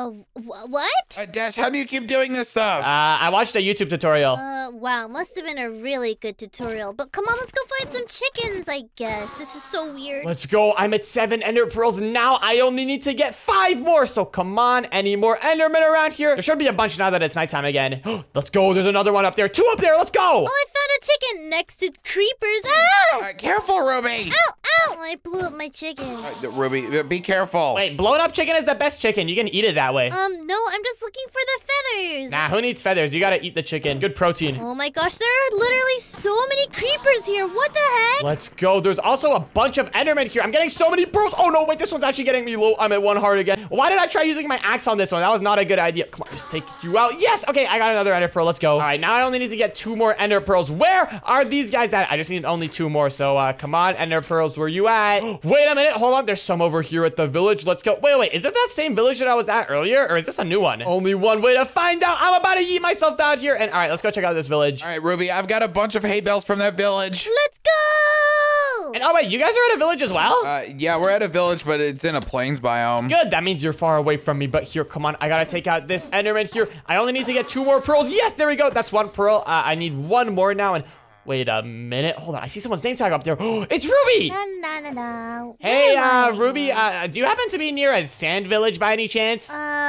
What? Dash, how do you keep doing this stuff? I watched a YouTube tutorial. Wow, must have been a really good tutorial. But come on, let's go find some chickens, I guess. This is so weird. Let's go. I'm at 7 Ender Pearls now. I only need to get 5 more. So come on, any more Endermen around here? There should be a bunch now that it's nighttime again. Let's go. There's another one up there. 2 up there. Let's go. Oh, I found a chicken next to creepers. Ow! Careful, Ruby. Ow! I blew up my chicken. Ruby, be careful. Wait, blown up chicken is the best chicken. You can eat it that way. No, I'm just looking for the feathers. Nah, who needs feathers? You gotta eat the chicken. Good protein. Oh my gosh, there are literally so many creepers here. What the heck? Let's go. There's also a bunch of Endermen here. I'm getting so many pearls. Oh no, wait, this one's actually getting me low. I'm at 1 heart again. Why did I try using my axe on this one? That was not a good idea. Come on, just take you out. Yes, okay, I got another Ender Pearl. Let's go. All right, now I only need to get 2 more Ender Pearls. Where are these guys at? I just need only 2 more. So come on, Ender Pearls, where you at? Wait a minute, hold on. There's some over here at the village. Let's go. Wait, is this that same village that I was at earlier? Or is this a new one? Only one way to find out. I'm about to yeet myself down here. And all right, let's go check out this village. All right, Ruby, I've got a bunch of hay bales from that village. Let's go! And oh wait, you guys are at a village as well? Yeah, we're at a village, but it's in a plains biome. Good, that means you're far away from me, but here, come on, I gotta take out this Enderman here. I only need to get 2 more pearls. Yes, there we go. That's 1 pearl. I need 1 more now, and wait a minute. Hold on, I see someone's name tag up there. It's Ruby! No. Hey, Ruby, do you happen to be near a sand village by any chance?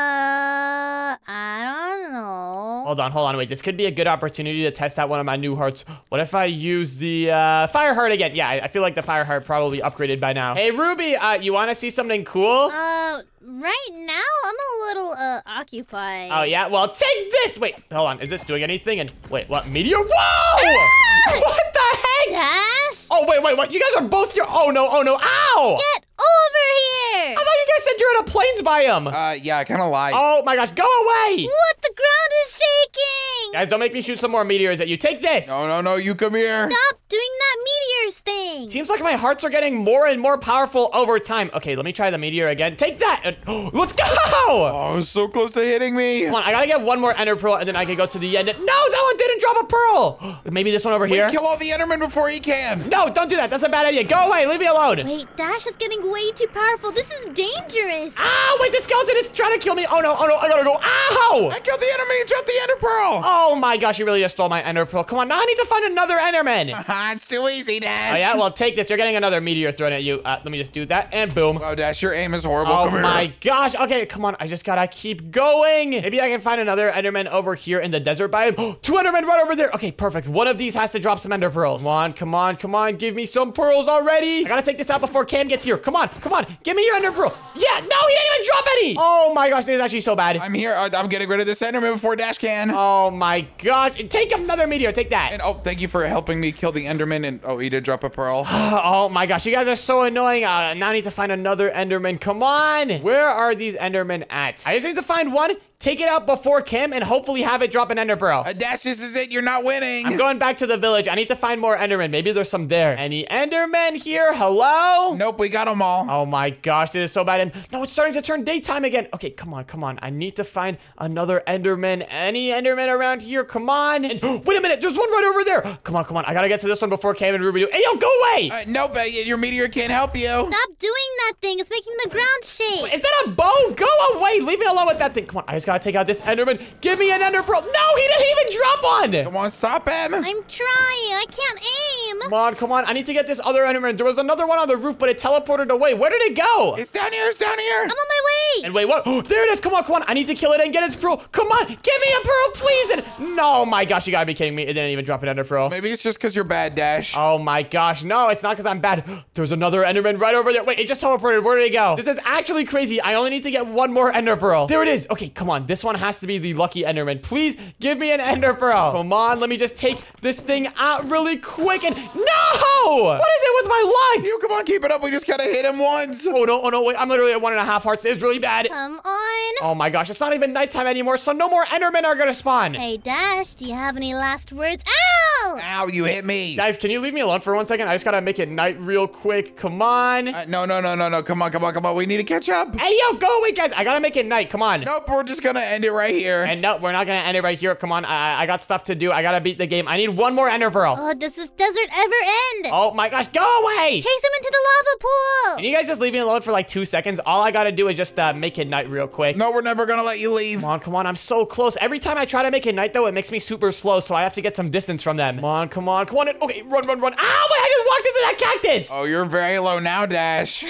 I don't know. Hold on, wait. This could be a good opportunity to test out one of my new hearts. What if I use the fire heart again? Yeah, I feel like the fire heart probably upgraded by now. Hey, Ruby, you want to see something cool? Right now I'm a little occupied. Oh yeah, well take this. Wait, hold on. Is this doing anything? And wait, what? Meteor? Whoa! What the heck? Dash? Oh wait, what? You guys are both here. Oh no! Ow! Get over here! I thought you guys said you're in a plains biome. Yeah, I kind of lied. Oh my gosh, go away! What? The ground is shaking! Guys, don't make me shoot some more meteors at you. Take this. No, you come here. Stop doing that meteors thing! Seems like my hearts are getting more and more powerful over time. Okay, let me try the meteor again. Take that! Let's go! Oh, so close to hitting me. Come on, I gotta get 1 more ender pearl and then I can go to the end. No, that one didn't drop a pearl! Maybe this one over here? Kill all the Endermen before he can. No, don't do that. That's a bad idea. Go away. Leave me alone. Wait, Dash is getting way too powerful. This is dangerous. Ow, wait, the skeleton is trying to kill me. Oh no, I gotta go. Ow! I killed the Enderman. He dropped the Ender Pearl. Oh my gosh, you really just stole my ender pearl. Come on, now I need to find another Enderman. It's too easy, Dash. Oh yeah, well take this. You're getting another meteor thrown at you. Let me just do that and boom. Oh, Dash, your aim is horrible. Oh Come here. my gosh. Okay, come on. I just gotta keep going. Maybe I can find another Enderman over here in the desert biome. 2 Endermen right over there. Okay, perfect. One of these has to drop some ender pearls. Come on. Give me some pearls already. I gotta take this out before Cam gets here. Come on. Give me your ender pearl. Yeah, no, he didn't even drop any. Oh my gosh, this is actually so bad. I'm here. I'm getting rid of this Enderman before Dash can. Oh my gosh. Take another meteor. Take that. And thank you for helping me kill the Enderman. And he did drop a pearl. Oh my gosh, you guys are so annoying. Now I need to find another Enderman. Come on. Where are these Endermen at? I just need to find one, take it out before Kim, and hopefully have it drop an ender pearl. Dash, this is it. You're not winning. I'm going back to the village. I need to find more Endermen. Maybe there's some there. Any Endermen here? Hello? Nope, we got them all. Oh my gosh, this is so bad. And no, it's starting to turn daytime again. Okay, come on. I need to find another Enderman. Any Enderman around here? Come on. And wait a minute, there's one right over there. Come on. I gotta get to this one before Cam and Ruby do. Hey, yo, go away. Nope, your meteor can't help you. Stop doing that thing. It's making the ground shake. Is that a bow? Go away. Leave me alone with that thing. Come on, I just gotta take out this Enderman. Give me an ender pearl. No, he didn't even drop one. Come on, stop him. I'm trying. I can't aim. Come on. I need to get this other Enderman. There was another one on the roof, but it teleported away. Where did it go? It's down here. I'm on my way. And wait, what? There it is. Come on. I need to kill it and get its pearl. Come on. Give me a pearl, please. And no, my gosh, you gotta be kidding me. It didn't even drop an ender pearl. Maybe it's just because you're bad, Dash. Oh my gosh. No, it's not because I'm bad. There's another Enderman right over there. Wait, it just teleported. Where did it go? This is actually crazy. I only need to get 1 more ender pearl. There it is. Okay, come on. This one has to be the lucky Enderman. Please give me an ender pearl. Come on. Let me just take this thing out really quick. And no! What is it with my luck? You come on, keep it up. We just gotta hit him once. Oh no, wait. I'm literally at 1.5 hearts. It's really bad. Come on. Oh my gosh, it's not even nighttime anymore, so no more Endermen are gonna spawn. Hey, Dash, do you have any last words? Ow! Ow, you hit me. Guys, can you leave me alone for 1 second? I just gotta make it night real quick. Come on. No. Come on. We need to catch up. Hey, yo, go away, guys. I gotta make it night. Come on. Nope, we're just gonna end it right here. And no, we're not gonna end it right here. Come on, I got stuff to do. I gotta beat the game. I need 1 more ender pearl. Oh, does this desert ever end? Oh my gosh, go away. Chase him into the lava pool. Can you guys just leave me alone for like 2 seconds? All I gotta do is just make it night real quick. No, we're never gonna let you leave. Come on. I'm so close. Every time I try to make it night, though, it makes me super slow, so I have to get some distance from them. Come on. Okay, run. Ow, wait, I just walked into that cactus. Oh, you're very low now, Dash.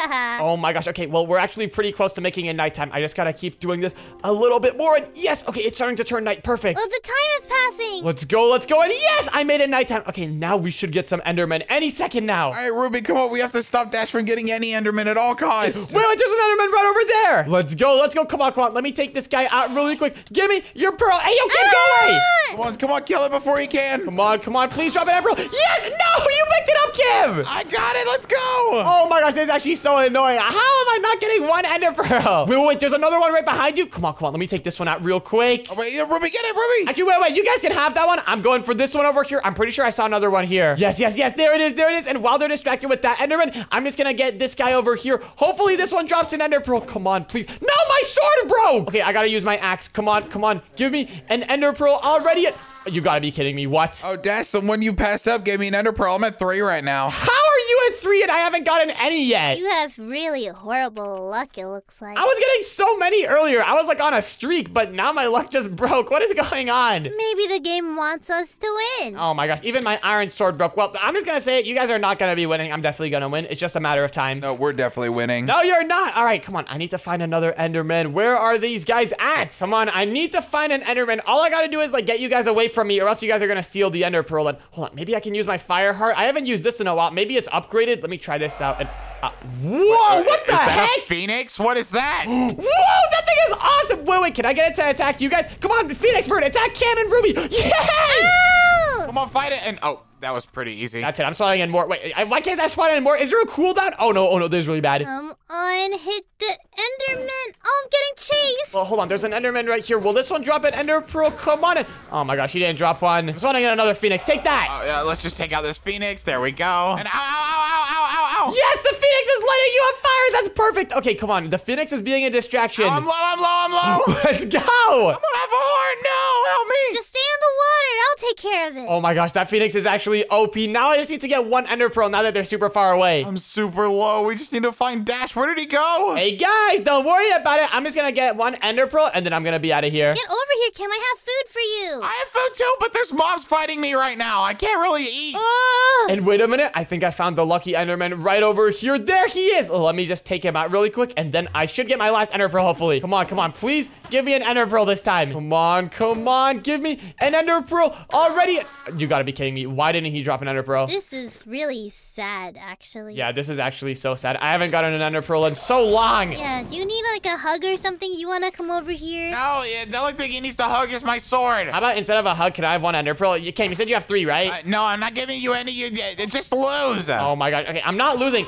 Oh my gosh. Okay, well, we're actually pretty close to making it nighttime. I just gotta keep doing this a little bit more. And yes, okay, it's starting to turn night. Perfect. Oh, the time is passing. Let's go. And yes, I made it nighttime. Okay, now we should get some Endermen any second now. All right, Ruby, come on. We have to stop Dash from getting any Enderman at all costs. Wait, there's an Enderman right over there. Let's go. Come on. Let me take this guy out really quick. Give me your pearl. Hey, yo, Kim, go away. Come on, kill it before he can. Come on. Please drop an emerald. Yes, no, you picked it up, Kim. I got it. Let's go. Oh my gosh, this is actually so annoying. How am I not getting 1 ender pearl? Wait, there's another one right behind you. Come on. Let me take this one out real quick. Oh, wait, Ruby, get it, Ruby. Actually, wait. You guys can have that one. I'm going for this one over here. I'm pretty sure I saw another one here. Yes. There it is. And while they're distracted with that Enderman, I'm just gonna get this guy over here. Hopefully this one drops an ender pearl. Come on, please. No, my sword broke. Okay, I gotta use my axe. Come on. Give me an ender pearl already. You gotta be kidding me. What? Oh, Dash, the one you passed up gave me an ender pearl. I'm at 3 right now. How are you 3 and I haven't gotten any yet. You have really horrible luck, it looks like. I was getting so many earlier. I was like on a streak, but now my luck just broke. What is going on? Maybe the game wants us to win. Oh my gosh, even my iron sword broke. Well, I'm just gonna say it. You guys are not gonna be winning. I'm definitely gonna win. It's just a matter of time. No, we're definitely winning. No, you're not. All right, come on. I need to find another Enderman. Where are these guys at? Come on, I need to find an Enderman. All I gotta do is like get you guys away from me or else you guys are gonna steal the Ender Pearl. And hold on, maybe I can use my fire heart. I haven't used this in a while. Maybe it's upgraded. Let me try this out. And whoa, what the Is that heck? a phoenix? What is that? Whoa, that thing is awesome. Wait, can I get it to attack you guys? Come on, Phoenix Bird, attack Cam and Ruby. Yes! Oh! Come on, fight it. And oh, that was pretty easy. That's it. I'm spawning in more. Wait, why can't I spawn in more? Is there a cooldown? Oh no, this is really bad. Come on, hit the Enderman. Oh, I'm getting chased. Well, hold on. There's an Enderman right here. Will this one drop an Ender Pearl? Come on in. Oh my gosh, he didn't drop one. I'm spawning in another Phoenix. Take that. Oh, yeah, let's just take out this phoenix. There we go. And ow, ow, ow, ow, ow, ow. Yes, the Phoenix is lighting you on fire. That's perfect. Okay, come on. The Phoenix is being a distraction. Oh, I'm low. Let's go. I don't have a heart. No, help me. Just stay in the water. I'll take care of it. Oh my gosh, that Phoenix is actually OP. Now I just need to get one Ender Pearl now that they're super far away. I'm super low. We just need to find Dash. Where did he go? Hey guys, don't worry about it. I'm just gonna get one Ender Pearl and then I'm gonna be out of here. Get over here, Kim. I have food for you. I have food too, but there's mobs fighting me right now. I can't really eat. Oh. And wait a minute, I think I found the lucky Enderman right over here. There he is. Let me just take him out really quick, and then I should get my last Ender Pearl, hopefully. Come on, please give me an Ender Pearl this time. Come on, give me an Ender Pearl already. You gotta be kidding me. Why didn't he drop an Ender Pearl? This is really sad, actually. Yeah, this is actually so sad. I haven't gotten an Ender Pearl in so long. Yeah, do you need like a hug or something? You wanna come over here? No, the only thing he needs to hug is my sword. How about instead of a hug, can I have one Ender Pearl? You came, you said you have 3, right? No, I'm not giving you any. You just lose. Oh my god. Okay, I'm not losing.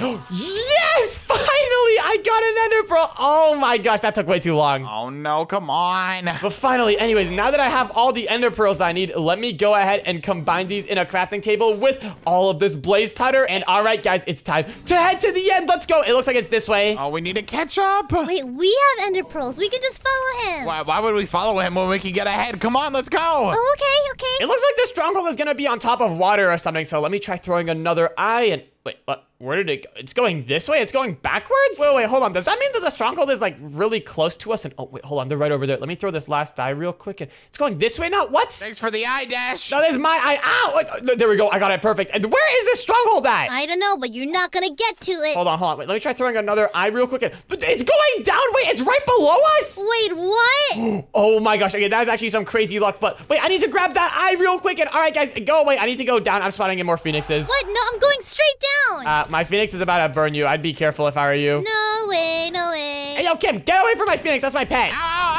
Yes! Finally, I got an Ender Pearl. Oh my gosh, that took way too long. Oh no, come on. But finally, anyways, now that I have all the Ender Pearls I need, let me go ahead and combine these in a crafting table with all of this blaze powder. And all right, guys, it's time to head to the end. Let's go. It looks like it's this way. Oh, we need to catch up. Wait, we have Ender Pearls. We can just follow him. Why would we follow him when we can get ahead? Come on, let's go. Oh, okay. It looks like the stronghold is gonna be on top of water or something. So let me try throwing another eye and wait, what? Where did it go? It's going this way? It's going backwards? Wait, hold on. Does that mean that the stronghold is like really close to us? And oh, wait, hold on. They're right over there. Let me throw this last die real quick. And it's going this way now? What? Thanks for the eye, Dash. No, there's my eye. Ow! Wait, there we go. I got it perfect. And where is this stronghold at? I don't know, but you're not gonna get to it. Hold on. Wait, let me try throwing another eye real quick. But it's going down. Wait, it's right below us? Wait, what? Oh my gosh. Okay, that is actually some crazy luck. But wait, I need to grab that eye real quick. And all right, guys, go away. I need to go down. I'm spawning in more phoenixes. What? No, I'm going straight down. My phoenix is about to burn you. I'd be careful if I were you. No way. Hey, yo, Kim, get away from my phoenix. That's my pet.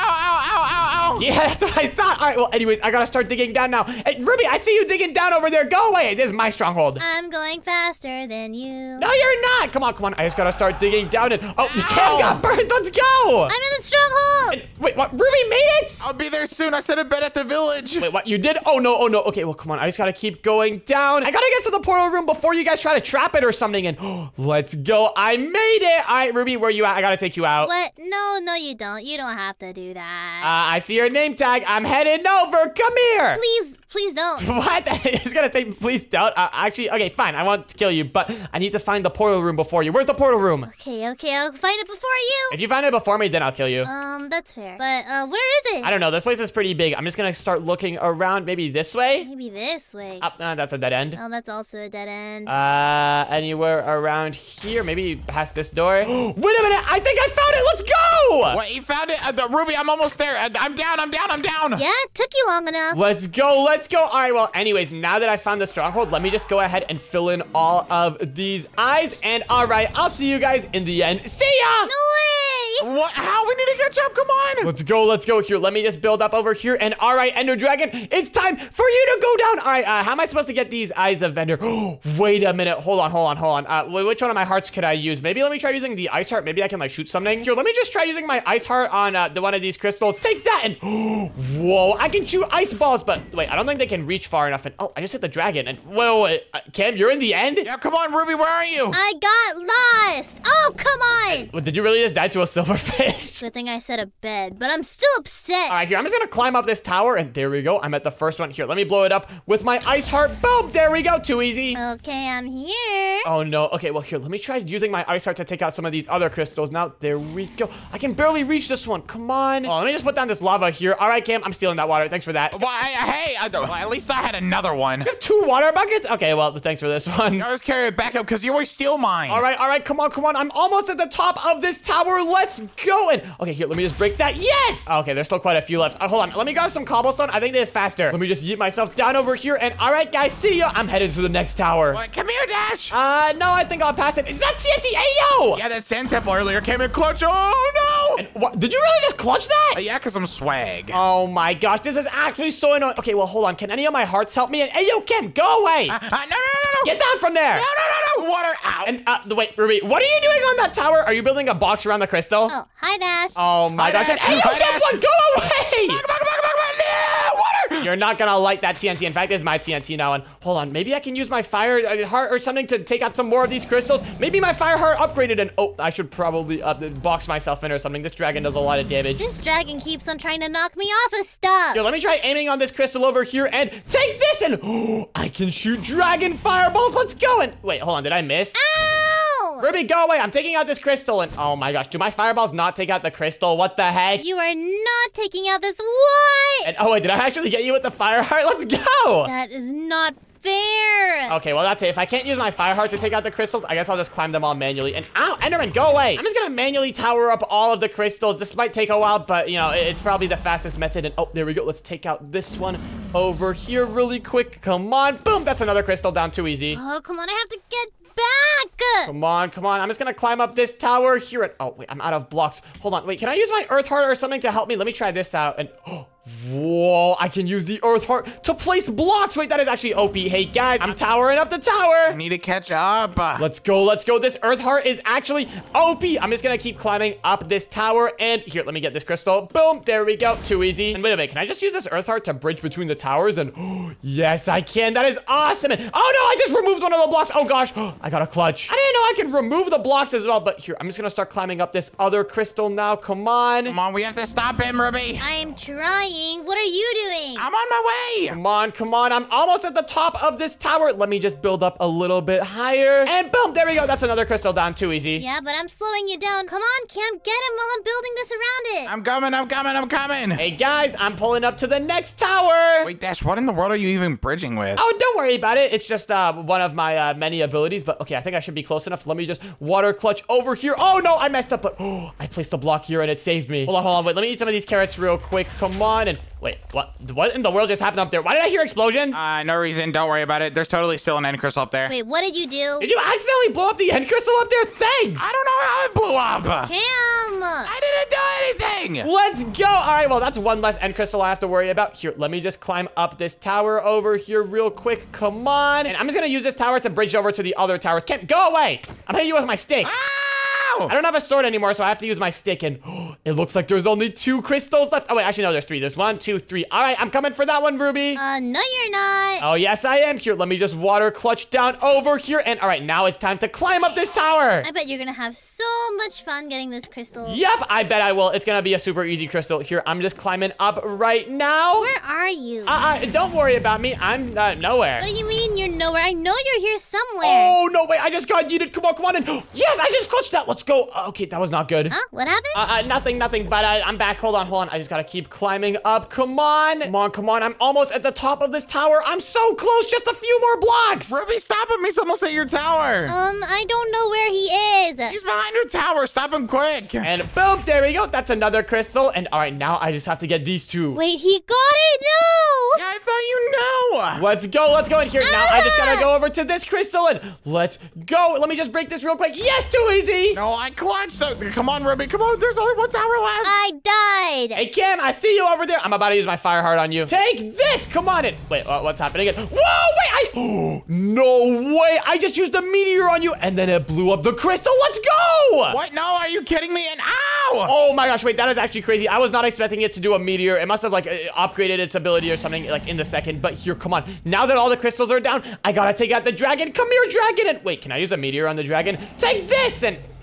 Ow. Yeah, that's what I thought. All right, well, anyways, I gotta start digging down now. Hey, Ruby, I see you digging down over there. Go away. This is my stronghold. I'm going faster than you. No, you're not. Come on. I just gotta start digging down and... Oh, Kim got burned. Let's go. I'm in the stronghold. Wait, what? Ruby made it? I'll be there soon. I set a bed at the village. Wait, what? You did? Oh, no. Okay, well, come on. I just gotta keep going down. I gotta get to the portal room before you guys try to trap it or something. And let's go. I made it. All right, Ruby, where you at? I gotta take you out. What? No, you don't. You don't have to do that. I see your name tag. I'm heading over. Come here. Please don't. What? It's gonna say, please don't. Actually, okay, fine. I won't kill you, but I need to find the portal room before you. Where's the portal room? Okay, I'll find it before you. If you find it before me, then I'll kill you. That's fair. But, where is it? I don't know. This place is pretty big. I'm just gonna start looking around. Maybe this way? Maybe this way. That's a dead end. Oh, that's also a dead end. Anywhere around here? Maybe past this door? Wait a minute! I think I found it! Let's go! What? You found it? Ruby, I'm almost there. I'm down. Yeah, it took you long enough. Let's go. All right, well, anyways, now that I found the stronghold, let me just go ahead and fill in all of these eyes. And all right, I'll see you guys in the end. See ya! No way! What? How? We need to catch up. Come on. Let's go here. Let me just build up over here. And all right, Ender Dragon, it's time for you to go down. All right, how am I supposed to get these eyes of Ender? Wait a minute. Hold on. Which one of my hearts could I use? Maybe let me try using the ice heart. Maybe I can like shoot something. Here, let me just try using my ice heart on the one of these crystals. Take that and whoa, I can shoot ice balls, but wait, I don't think they can reach far enough. And oh, I just hit the dragon. And whoa, Cam, you're in the end? Yeah, come on, Ruby, where are you? I got lost. Oh, come on. Did you really just die to a silver silverfish. Good thing I said a bed, but I'm still upset. All right, here, I'm just gonna climb up this tower, and there we go. I'm at the first one. Here, let me blow it up with my ice heart. Boom, there we go. Too easy. Okay, I'm here. Oh, no. Okay, well, here, let me try using my ice heart to take out some of these other crystals. Now, there we go. I can barely reach this one. Come on. Oh, let me just put down this lava here. All right, Cam, I'm stealing that water. Thanks for that. Well, hey, at least I had another one. You have 2 water buckets? Okay, well, thanks for this one. I was carrying it back up because you always steal mine. All right, come on. I'm almost at the top of this tower. Let's go. And okay, here, let me just break that. Yes! Okay, there's still quite a few left. Hold on, let me grab some cobblestone. I think this is faster. Let me just yeet myself down over here. And all right, guys, see ya. I'm headed to the next tower. What? Come here, Dash. No, I think I'll pass it. Is that TNT? Ayo! Yeah, that sand temple earlier came in clutch. Oh, no. And what? Did you really just clutch that? Yeah, because I'm swag. Oh my gosh, this is actually so annoying. Okay, well, hold on. Can any of my hearts help me? And Ayo, Kim, go away. No. Get down from there. No. Water out. And wait, Ruby, what are you doing on that tower? Are you building a box around the crystal? Oh, hi, Dash. Oh my gosh. Dash. Ayo, Hi, Dash. Kim, go away. Come on. Water. You're not gonna light that TNT. In fact, it's my TNT now. And hold on, maybe I can use my fire heart or something to take out some more of these crystals. Maybe my fire heart upgraded and oh, I should probably box myself in or something. This dragon does a lot of damage. This dragon keeps on trying to knock me off of stuff. Here, let me try aiming on this crystal over here and take this and oh, I can shoot dragon fireballs. Let's go. And wait, hold on, did I miss? Ow! Ruby, go away. I'm taking out this crystal and oh my gosh, do my fireballs not take out the crystal? What the heck? You are not taking out this. What? And oh wait, did I actually get you with the fire heart? Let's go. That is not fair. Okay, well, that's it. If I can't use my fire heart to take out the crystals, I guess I'll just climb them all manually. And ow, Enderman, go away. I'm just gonna manually tower up all of the crystals. This might take a while, but you know, it's probably the fastest method. And oh, there we go. Let's take out this one over here really quick. Come on. Boom. That's another crystal down. Too easy. Oh, come on. I have to get back. Come on. I'm just gonna climb up this tower here. And oh, wait, I'm out of blocks. Hold on. Wait, can I use my earth heart or something to help me? Let me try this out. And oh, whoa, I can use the earth heart to place blocks. Wait, that is actually OP. Hey, guys, I'm towering up the tower. I need to catch up. Let's go. This earth heart is actually OP. I'm just gonna keep climbing up this tower. And here, let me get this crystal. Boom, there we go. Too easy. And wait a minute, can I just use this earth heart to bridge between the towers? And oh, yes, I can. That is awesome. And oh no, I just removed one of the blocks. Oh gosh, I got a clutch. I didn't know I can remove the blocks as well. But here, I'm just gonna start climbing up this other crystal now. Come on. Come on, we have to stop him, Ruby. I'm trying. What are you doing? I'm on my way. Come on. I'm almost at the top of this tower. Let me just build up a little bit higher. And boom, there we go. That's another crystal down. Too easy. Yeah, but I'm slowing you down. Come on, Cam, get him while I'm building this around it. I'm coming. Hey, guys, I'm pulling up to the next tower. Wait, Dash, what in the world are you even bridging with? Oh, don't worry about it. It's just one of my many abilities. But okay, I think I should be close enough. Let me just water clutch over here. Oh, no, I messed up. But oh, I placed a block here and it saved me. Hold on. Wait, let me eat some of these carrots real quick. Come on. And wait, what in the world just happened up there? Why did I hear explosions? No reason. Don't worry about it. There's totally still an end crystal up there. Wait, what did you do? Did you accidentally blow up the end crystal up there? Thanks. I don't know how it blew up. Cam! I didn't do anything. Let's go. All right, well, that's one less end crystal I have to worry about. Here, let me just climb up this tower over here real quick. Come on. And I'm just going to use this tower to bridge over to the other towers. Kemp, go away. I'm hitting you with my stick. Ow! I don't have a sword anymore, so I have to use my stick. And it looks like there's only 2 crystals left. Oh, wait, actually, no, there's 3. There's 1, 2, 3. All right, I'm coming for that one, Ruby. No, you're not. Oh, yes, I am. Here, let me just water clutch down over here. And all right, now it's time to climb up this tower. I bet you're gonna have so much fun getting this crystal. Yep, I bet I will. It's gonna be a super easy crystal. Here, I'm just climbing up right now. Where are you? Don't worry about me. I'm nowhere. What do you mean you're nowhere? I know you're here somewhere. Oh, no, wait, I just got yeeted. Come on. And yes, I just clutched that. Let's go. Okay, that was not good. Huh? What happened? Nothing, but I'm back. Hold on. I just gotta keep climbing up. Come on. I'm almost at the top of this tower. I'm so close. Just a few more blocks. Ruby, stop him. He's almost at your tower. I don't know where he is. He's behind your tower. Stop him quick. And boom, there we go. That's another crystal. And all right, now I just have to get these 2. Wait, he got it? No! Yeah, I thought you knew. Let's go in here. Now I just gotta go over to this crystal and let's go. Let me just break this real quick. Yes, too easy. No, I clutched. So, come on, Ruby. Come on. There's only 1 tower left. I died. Hey, Cam, I see you over there. I'm about to use my fire heart on you. Take this. Come on in. Wait, what's happening again? Whoa, wait, no way. I just used a meteor on you and then it blew up the crystal. Let's go. What? No, are you kidding me? And ow! Oh my gosh, wait, that is actually crazy. I was not expecting it to do a meteor. It must have like upgraded its ability or something like in the second. But here, come on. Now that all the crystals are down, I gotta take out the dragon. Come here, dragon. And wait, can I use a meteor on the dragon? Take this. And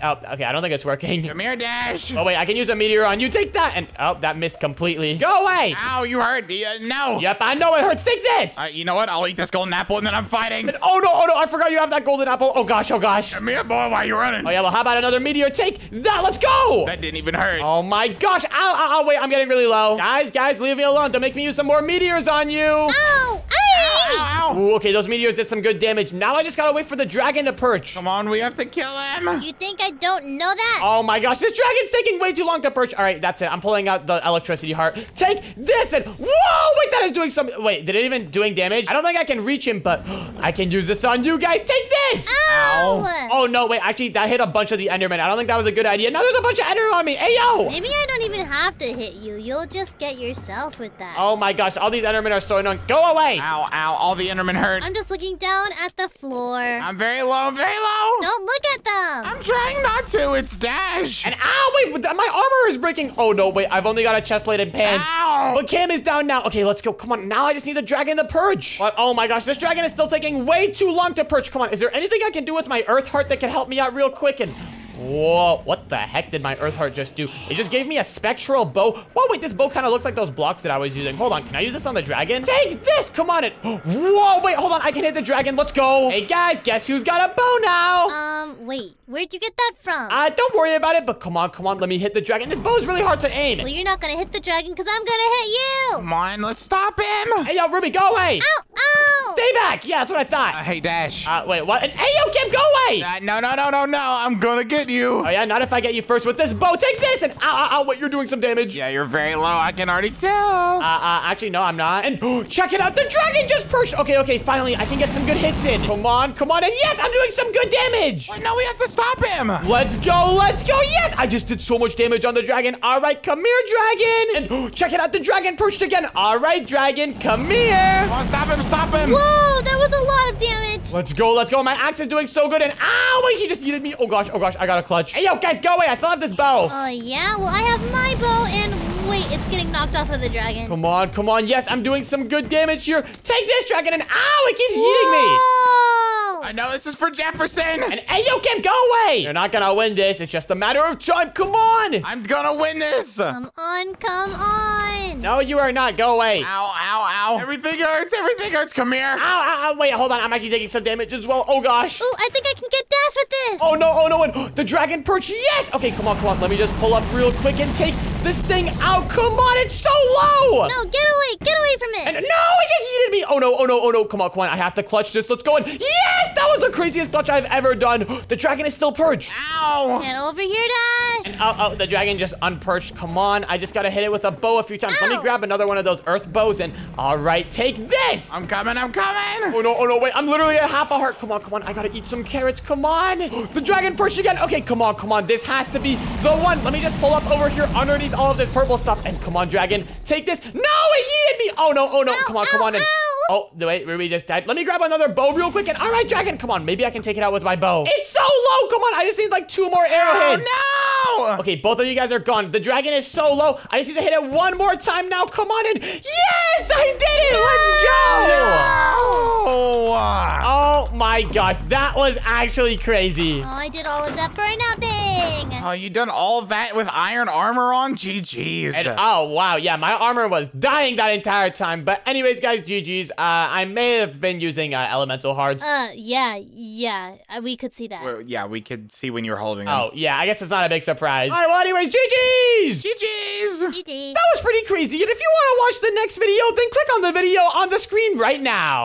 Oh, okay, I don't think it's working. Come here, Dash. Oh, wait, I can use a meteor on you. Take that. And, oh, that missed completely. Go away. Ow, you hurt. No. Yep, I know it hurts. Take this. You know what? I'll eat this golden apple and then I'm fighting. And, oh, no, I forgot you have that golden apple. Oh, gosh, oh, gosh. Come here, boy. Why are you running? Oh, yeah, well, how about another meteor? Take that. Let's go. That didn't even hurt. Oh, my gosh. Ow, wait, I'm getting really low. Guys, leave me alone. Don't make me use some more meteors on you. Ow! Hey! Ow. Ooh, okay, those meteors did some good damage. Now I just gotta wait for the dragon to perch. Come on, we have to kill him. You think I don't know that? Oh my gosh, this dragon's taking way too long to perch. All right, that's it. I'm pulling out the electricity heart. Take this and whoa, wait, that is doing some, wait, did it even doing damage? I don't think I can reach him, but I can use this on you guys. Take this. Ow! Oh no, wait, actually that hit a bunch of the Endermen. I don't think that was a good idea. Now there's a bunch of Endermen on me. Hey, yo. Maybe I don't even have to hit you. You'll just get yourself with that. Oh my gosh, all these Endermen are so annoying. Go away. Ow, all the Endermen hurt. I'm just looking down at the floor. I'm very low, very low. Don't look at them. I'm trying not to. It's Dash. And ow, wait, my armor is breaking. Oh no, wait, I've only got a chest plate and pants. Ow. But Cam is down now. Okay, let's go. Come on, now I just need the dragon to perch. What? Oh my gosh, this dragon is still taking way too long to perch. Come on, is there anything I can do with my earth heart that can help me out real quick? And whoa, what the heck did my earth heart just do? It just gave me a spectral bow. Whoa, wait, this bow kind of looks like those blocks that I was using. Hold on, can I use this on the dragon? Take this, come on. Whoa, wait, hold on, I can hit the dragon. Let's go. Hey guys, guess who's got a bow now? Wait, where'd you get that from? Don't worry about it, but come on, let me hit the dragon. This bow is really hard to aim. Well, you're not gonna hit the dragon because I'm gonna hit you. Come on, let's stop him. Hey, yo, Ruby, go away. Ow, ow. Stay back. Yeah, that's what I thought. Hey, Dash. Wait, what? And, hey, yo, Kim, go away. No. I'm gonna get you. Oh, yeah, not if I get you first with this bow. Take this. And ow, wait, you're doing some damage. Yeah, you're very low. I can already tell. Actually, no, I'm not. And check it out. The dragon just perched. Okay, finally, I can get some good hits in. Come on. And yes, I'm doing some good damage. Wait, no, we have to stop him. Let's go. Yes, I just did so much damage on the dragon. All right, come here, dragon. And check it out. The dragon perched again. All right, dragon, come here. Come on, stop him. Whoa, that was a lot of damage. Let's go. My axe is doing so good. And ow, wait, he just yeeted me. Oh gosh, I got a clutch. Hey, yo, guys, go away. I still have this bow. Oh, yeah? Well, I have my bow and wait, it's getting knocked off of the dragon. Come on. Yes, I'm doing some good damage here. Take this, dragon, and ow, it keeps yeeting me. I know this is for Jefferson. And hey, yo, Kim, go away. You're not gonna win this. It's just a matter of time. Come on. I'm gonna win this. Come on. No, you are not. Go away. Ow. Everything hurts. Come here. Ow. Wait, hold on. I'm actually taking some damage as well. Oh, gosh. Ooh, I think I can get Dash with this. Oh, no. And the dragon perch. Yes. Okay, come on. Let me just pull up real quick and take this thing out. Come on. It's so low. No, get away from it. And no, it just yeeted me. Oh, no. Come on. I have to clutch this. Let's go. And yes, that was the craziest clutch I've ever done. The dragon is still perched. Ow. Get over here, Dash. And the dragon just unperched. Come on. I just got to hit it with a bow a few times. Ow. Let me grab another one of those earth bows. And all right, take this. I'm coming. Oh, no. Wait, I'm literally at half a heart. Come on. I got to eat some carrots. Come on. The dragon perched again. Okay, come on. This has to be the one. Let me just pull up over here underneath all of this purple stuff. And come on, dragon. Take this. No, it yeeted me. Oh, no. Come on. And oh, wait, Ruby just died. Let me grab another bow real quick. And all right, dragon, come on. Maybe I can take it out with my bow. It's so low. Come on. I just need like 2 more arrowheads. Oh, no. Okay, both of you guys are gone. The dragon is so low. I just need to hit it one more time now. Come on in. Yes, I did it. Let's go. Oh my gosh, that was actually crazy. Oh, I did all of that for nothing. Oh, you done all that with iron armor on? GG's. And, oh, wow. Yeah, my armor was dying that entire time. But anyways, guys, GG's. I may have been using elemental hearts. Yeah. We could see that. Well, yeah, we could see when you were holding them. Oh, yeah, I guess it's not a big surprise. All right, well, anyways, GG's. GG's. GG. That was pretty crazy. And if you want to watch the next video, then click on the video on the screen right now.